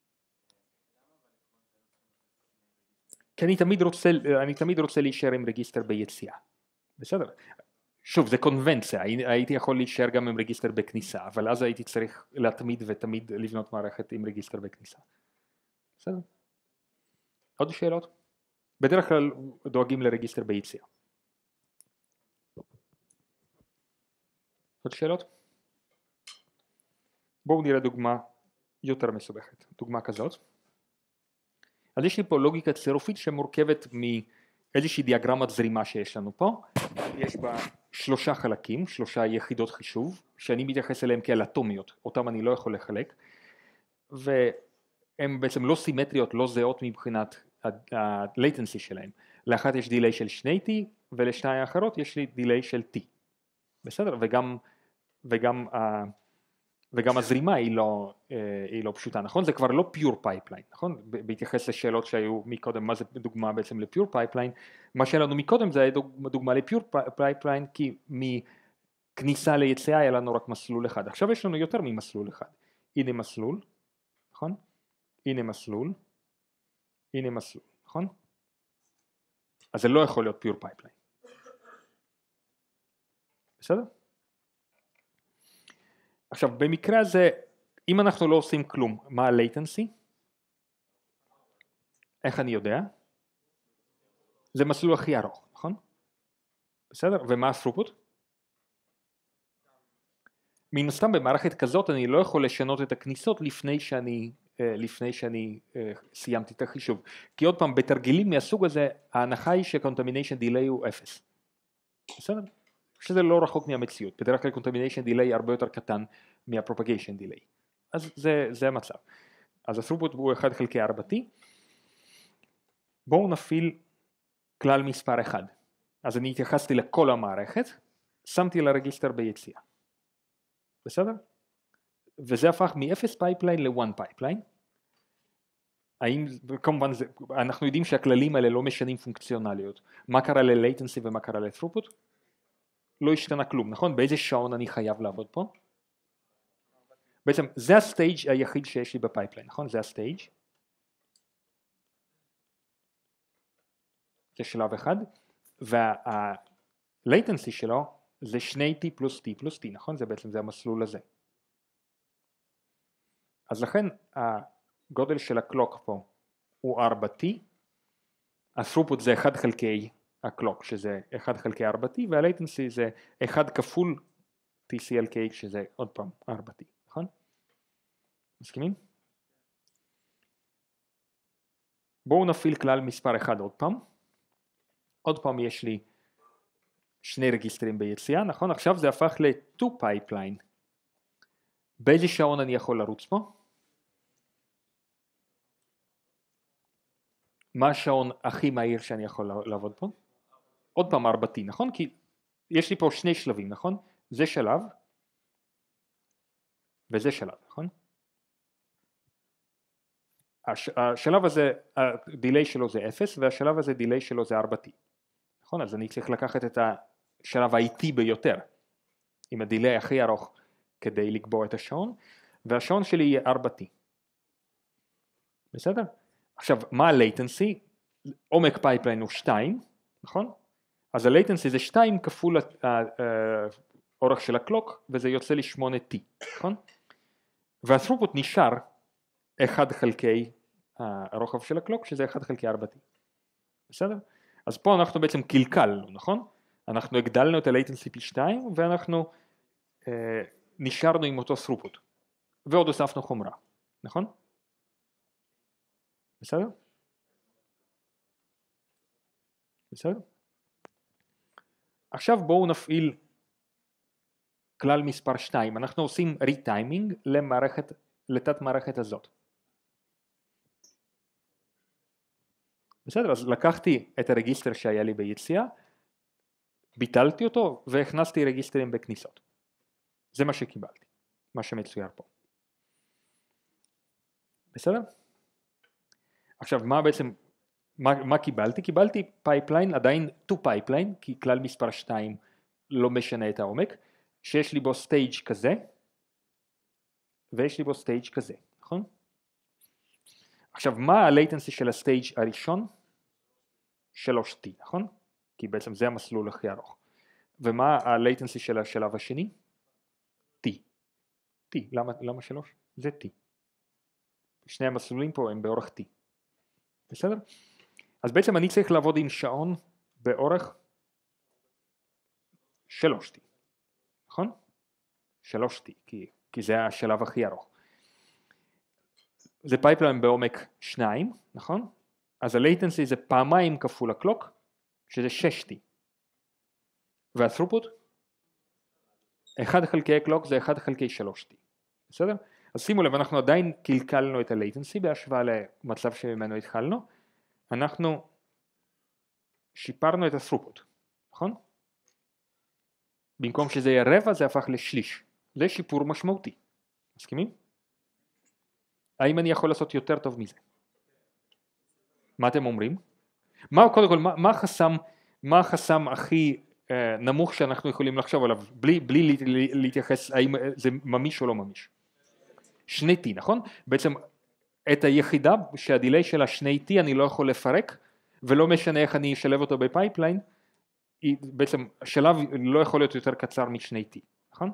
כי אני תמיד רוצה, אני תמיד רוצה להישאר עם רגיסטר ביציאה. בסדר? שוב, זה קונבנציה, הייתי יכול להישאר גם עם רגיסטר בכניסה, אבל אז הייתי צריך להתמיד ותמיד לבנות מערכת עם רגיסטר בכניסה. בסדר? עוד שאלות? בדרך כלל דואגים לרגיסטר ביציאה. עוד שאלות? בואו נראה דוגמה יותר מסובכת, דוגמה כזאת. אז יש לי פה לוגיקה צירופית שמורכבת מאיזושהי דיאגרמת זרימה שיש לנו פה. יש בה שלושה חלקים, שלושה יחידות חישוב, שאני מתייחס אליהם כאל אטומיות, אותם אני לא יכול לחלק, והן בעצם לא סימטריות, לא זהות מבחינת ה-latency שלהם. לאחת יש דיליי של שני T, ולשתיים האחרות יש לי דיליי של T. בסדר? וגם, וגם, וגם הזרימה היא לא, היא לא פשוטה, נכון? זה כבר לא pure pipeline, נכון? בהתייחס לשאלות שהיו מקודם, מה זה דוגמה בעצם ל-pure pipeline, מה שהיה לנו מקודם זה היה דוגמה ל-pure pipeline, כי מכניסה ליציאה היה לנו רק מסלול אחד. עכשיו יש לנו יותר ממסלול אחד. הנה מסלול, נכון? הנה מסלול, הנה מסלול, נכון? אז זה לא יכול להיות pure pipeline. בסדר? עכשיו במקרה הזה, אם אנחנו לא עושים כלום, מה ה-latency? איך אני יודע? זה מסלול הכי ארוך, נכון? בסדר? ומה ה-throughput? מן הסתם במערכת כזאת אני לא יכול לשנות את הכניסות לפני שאני לפני שאני סיימתי את החישוב. כי עוד פעם, בתרגילים מהסוג הזה, ההנחה היא ש-contamination delay הוא אפס. בסדר? שזה לא רחוק מהמציאות. בדרך כלל contamination delay הרבה יותר קטן מה-propagation delay. אז זה, זה המצב. אז ה-throughput הוא אחד חלקי ארבע T. בואו נפעיל כלל מספר אחד. אז אני התייחסתי לכל המערכת, שמתי לרגיסטר ביציאה. בסדר? וזה הפך מ-אפס פייפליין ל-one פייפליין. האם, כמובן, זה, אנחנו יודעים שהכללים האלה לא משנים פונקציונליות. מה קרה ל-latency ומה קרה ל-throughput? לא השתנה כלום, נכון? באיזה שעון אני חייב לעבוד פה? בעצם זה הסטייג' היחיד שיש לי בפייפליין, נכון? זה הסטייג'. זה שלב אחד, וה-latency שלו זה שני T פלוס T פלוס T, נכון? זה בעצם זה המסלול הזה. אז לכן הגודל של הקלוק פה הוא ארבע T, ה-throughput זה אחד חלקי הקלוק שזה אחד חלקי ארבע T, וה-latency זה אחד כפול T C L K שזה עוד פעם ארבע T, נכון? מסכימים? בואו נפעיל כלל מספר אחד עוד פעם. עוד פעם יש לי שני רגיסטרים ביציאה, נכון? עכשיו זה הפך ל-two pipeline. באיזה שעון אני יכול לרוץ פה? מה השעון הכי מהיר שאני יכול לעבוד פה? עוד פעם ארבע T, נכון? כי יש לי פה שני שלבים, נכון? זה שלב וזה שלב, נכון? הש, השלב הזה, הדיליי שלו זה אפס, והשלב הזה דיליי שלו זה ארבע T. נכון? אז אני צריך לקחת את השלב האיטי ביותר, עם הדיליי הכי ארוך, כדי לקבוע את השעון, והשעון שלי יהיה ארבע T. בסדר? עכשיו, מה ה-latency? עומק פייפליין הוא שתיים, נכון? אז ה-latency זה שתיים כפול האורך של הקלוק, וזה יוצא לי שמונה T, נכון? וה-throughput נשאר אחד חלקי הרוחב של הקלוק, שזה אחד חלקי ארבע T. בסדר? אז פה אנחנו בעצם קלקלנו, נכון? אנחנו הגדלנו את ה-latency פי שתיים, ואנחנו אה, נשארנו עם אותו throughput. ועוד הוספנו חומרה, נכון? בסדר? בסדר? עכשיו בואו נפעיל כלל מספר שתיים. אנחנו עושים ריטיימינג למערכת, לתת מערכת הזאת. בסדר, אז לקחתי את הרגיסטר שהיה לי ביציאה, ביטלתי אותו והכנסתי רגיסטרים בכניסות. זה מה שקיבלתי, מה שמצויר פה. בסדר? עכשיו מה בעצם, מה, מה קיבלתי? קיבלתי פייפליין, עדיין two פייפליין, כי כלל מספר שתיים לא משנה את העומק, שיש לי בו סטייג' כזה, ויש לי בו סטייג' כזה, נכון? עכשיו מה ה-latency של הסטייג' הראשון? שלוש T, נכון? כי בעצם זה המסלול הכי ארוך. ומה ה-latency של השלב השני? T. T, למה, למה שלוש? זה T. שני המסלולים פה הם באורך T. בסדר? אז בעצם אני צריך לעבוד עם שעון באורך שלוש T. נכון? שלוש T, כי, כי זה השלב הכי ארוך. זה פייפליין בעומק שניים, נכון? אז ה-latency זה פעמיים כפול הקלוק, שזה שש T. וה-throughput? אחד חלקי הקלוק זה אחד חלקי שלוש T. בסדר? אז שימו לב, אנחנו עדיין קלקלנו את ה-latency בהשוואה למצב שממנו התחלנו. אנחנו שיפרנו את ה-throughput, נכון? במקום שזה יהיה רבע זה הפך לשליש. זה שיפור משמעותי. מסכימים? האם אני יכול לעשות יותר טוב מזה? מה אתם אומרים? מה, קודם כל, מה, מה החסם, מה החסם הכי אה, נמוך שאנחנו יכולים לחשוב עליו, בלי, בלי להתייחס האם זה ממיש או לא ממיש? שני T, נכון? בעצם את היחידה שהדיליי שלה שני T אני לא יכול לפרק, ולא משנה איך אני אשלב אותו בפייפליין, בעצם השלב לא יכול להיות יותר קצר משני T, נכון?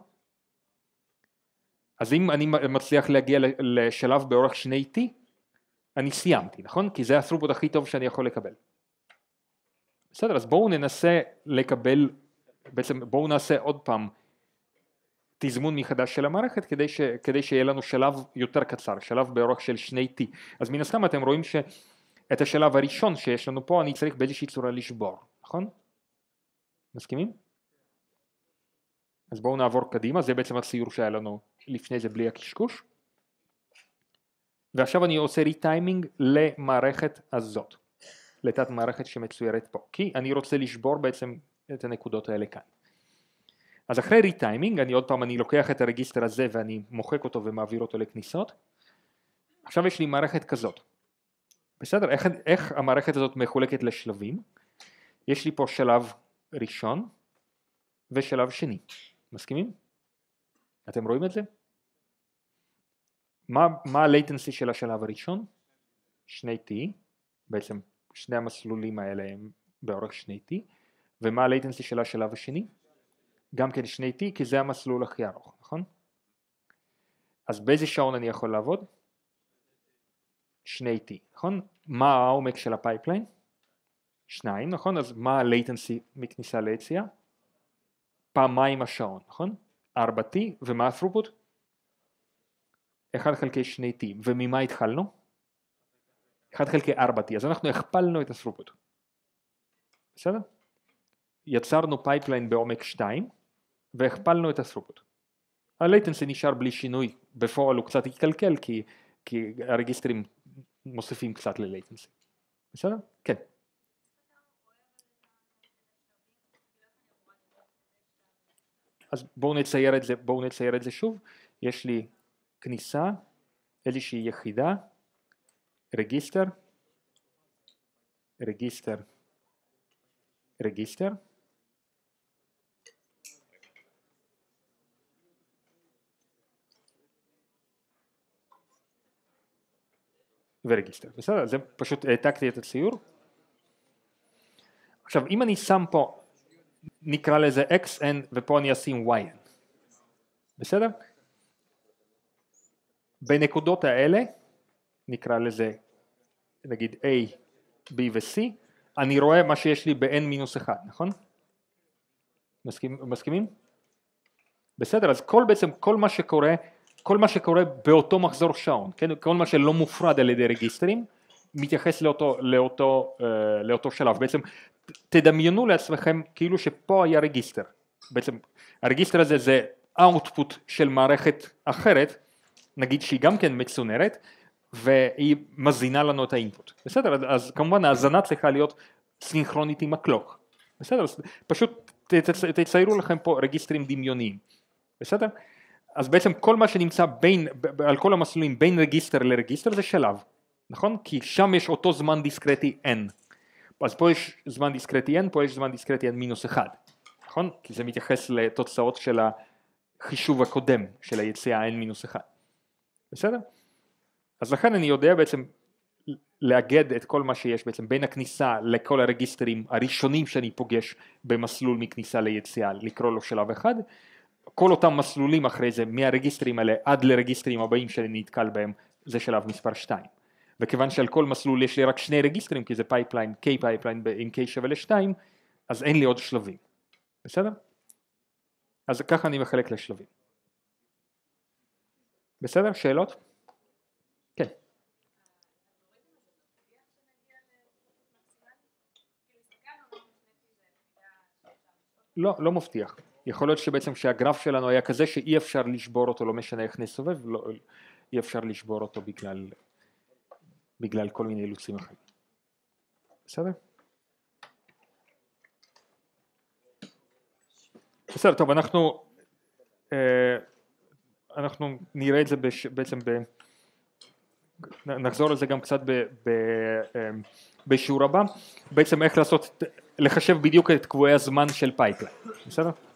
אז אם אני מצליח להגיע לשלב באורך שני T, אני סיימתי, נכון? כי זה ה-throughput הכי טוב שאני יכול לקבל. בסדר, אז בואו ננסה לקבל, בעצם בואו נעשה עוד פעם תזמון מחדש של המערכת כדי, ש, כדי שיהיה לנו שלב יותר קצר, שלב באורך של שני T. אז מן הסתם אתם רואים שאת השלב הראשון שיש לנו פה אני צריך באיזושהי צורה לשבור, נכון? מסכימים? אז בואו נעבור קדימה, זה בעצם הציור שהיה לנו לפני זה בלי הקשקוש. ועכשיו אני עושה ריטיימינג למערכת הזאת, לתת מערכת שמצוירת פה, כי אני רוצה לשבור בעצם את הנקודות האלה כאן. אז אחרי ריטיימינג, אני עוד פעם, אני לוקח את הרגיסטר הזה ואני מוחק אותו ומעביר אותו לכניסות. עכשיו יש לי מערכת כזאת. בסדר? איך, איך המערכת הזאת מחולקת לשלבים? יש לי פה שלב ראשון ושלב שני. מסכימים? אתם רואים את זה? מה, מה ה-latency של השלב הראשון? שני T, בעצם שני המסלולים האלה הם באורך שני T, ומה ה-latency של השלב השני? גם כן שני T, כי זה המסלול הכי ארוך, נכון? אז באיזה שעון אני יכול לעבוד? שני T, נכון? מה העומק של הפייפליין? שניים, נכון? אז מה ה-latency מכניסה ליציאה? פעמיים השעון, נכון? ארבע T, ומה ה-throughput? אחד חלקי שני T, וממה התחלנו? אחד חלקי ארבע T, אז אנחנו הכפלנו את ה-throughput. בסדר? יצרנו פייפליין בעומק שתיים, והכפלנו את ה-throughput. ה-latency נשאר בלי שינוי, בפועל הוא קצת התקלקל, כי, כי הרגיסטרים מוסיפים קצת ל-latency. בסדר? כן. אז בואו נצייר את זה, בואו נצייר את זה שוב. יש לי כניסה, איזושהי יחידה, רגיסטר, רגיסטר, רגיסטר, ורגיסטר. בסדר? זה פשוט העתקתי את הציור. עכשיו, אם אני שם פה, נקרא לזה Xn, ופה אני אשים Yn. בסדר? בנקודות האלה, נקרא לזה, נגיד A, B ו-C, אני רואה מה שיש לי ב-N מינוס אחד, נכון? מסכים, מסכימים? בסדר, אז כל בעצם, כל מה שקורה, כל מה שקורה באותו מחזור שעון, כן? כל מה שלא מופרד על ידי רגיסטרים, מתייחס לאותו, לאותו, uh, לאותו שלב. בעצם תדמיינו לעצמכם כאילו שפה היה רגיסטר. בעצם הרגיסטר הזה זה output של מערכת אחרת, נגיד שהיא גם כן מצונרת, והיא מזינה לנו את האינפוט. בסדר? אז כמובן ההזנה צריכה להיות סינכרונית עם הקלוק. בסדר? אז פשוט תציירו לכם פה רגיסטרים דמיוניים. בסדר? אז בעצם כל מה שנמצא בין, על כל המסלולים בין רגיסטר לרגיסטר זה שלב. נכון? כי שם יש אותו זמן דיסקרטי n. אז פה יש זמן דיסקרטי n, פה יש זמן דיסקרטי n מינוס אחד. נכון? כי זה מתייחס לתוצאות של החישוב הקודם של היציאה n מינוס אחד. בסדר? אז לכן אני יודע בעצם לאגד את כל מה שיש בעצם בין הכניסה לכל הרגיסטרים הראשונים שאני פוגש במסלול מכניסה ליציאה, לקרוא לו שלב אחד, כל אותם מסלולים אחרי זה מהרגיסטרים האלה עד לרגיסטרים הבאים שאני נתקל בהם, זה שלב מספר שתיים. וכיוון שעל כל מסלול יש לי רק שני רגיסטרים, כי זה פייפליין, K פייפליין עם K שווה ל-שתיים, אז אין לי עוד שלבים. בסדר? אז ככה אני מחלק לשלבים. בסדר? שאלות? כן. לא, לא מבטיח. יכול להיות שבעצם שהגרף שלנו היה כזה שאי אפשר לשבור אותו, לא משנה איך נסובב, לא, אי אפשר לשבור אותו בגלל, בגלל כל מיני אילוצים אחרים. בסדר? בסדר, טוב, אנחנו, אנחנו נראה את זה בש, בעצם ב... נחזור על זה גם קצת ב, ב, בשיעור הבא, בעצם איך לעשות, לחשב בדיוק את קבועי הזמן של פייפליין, בסדר?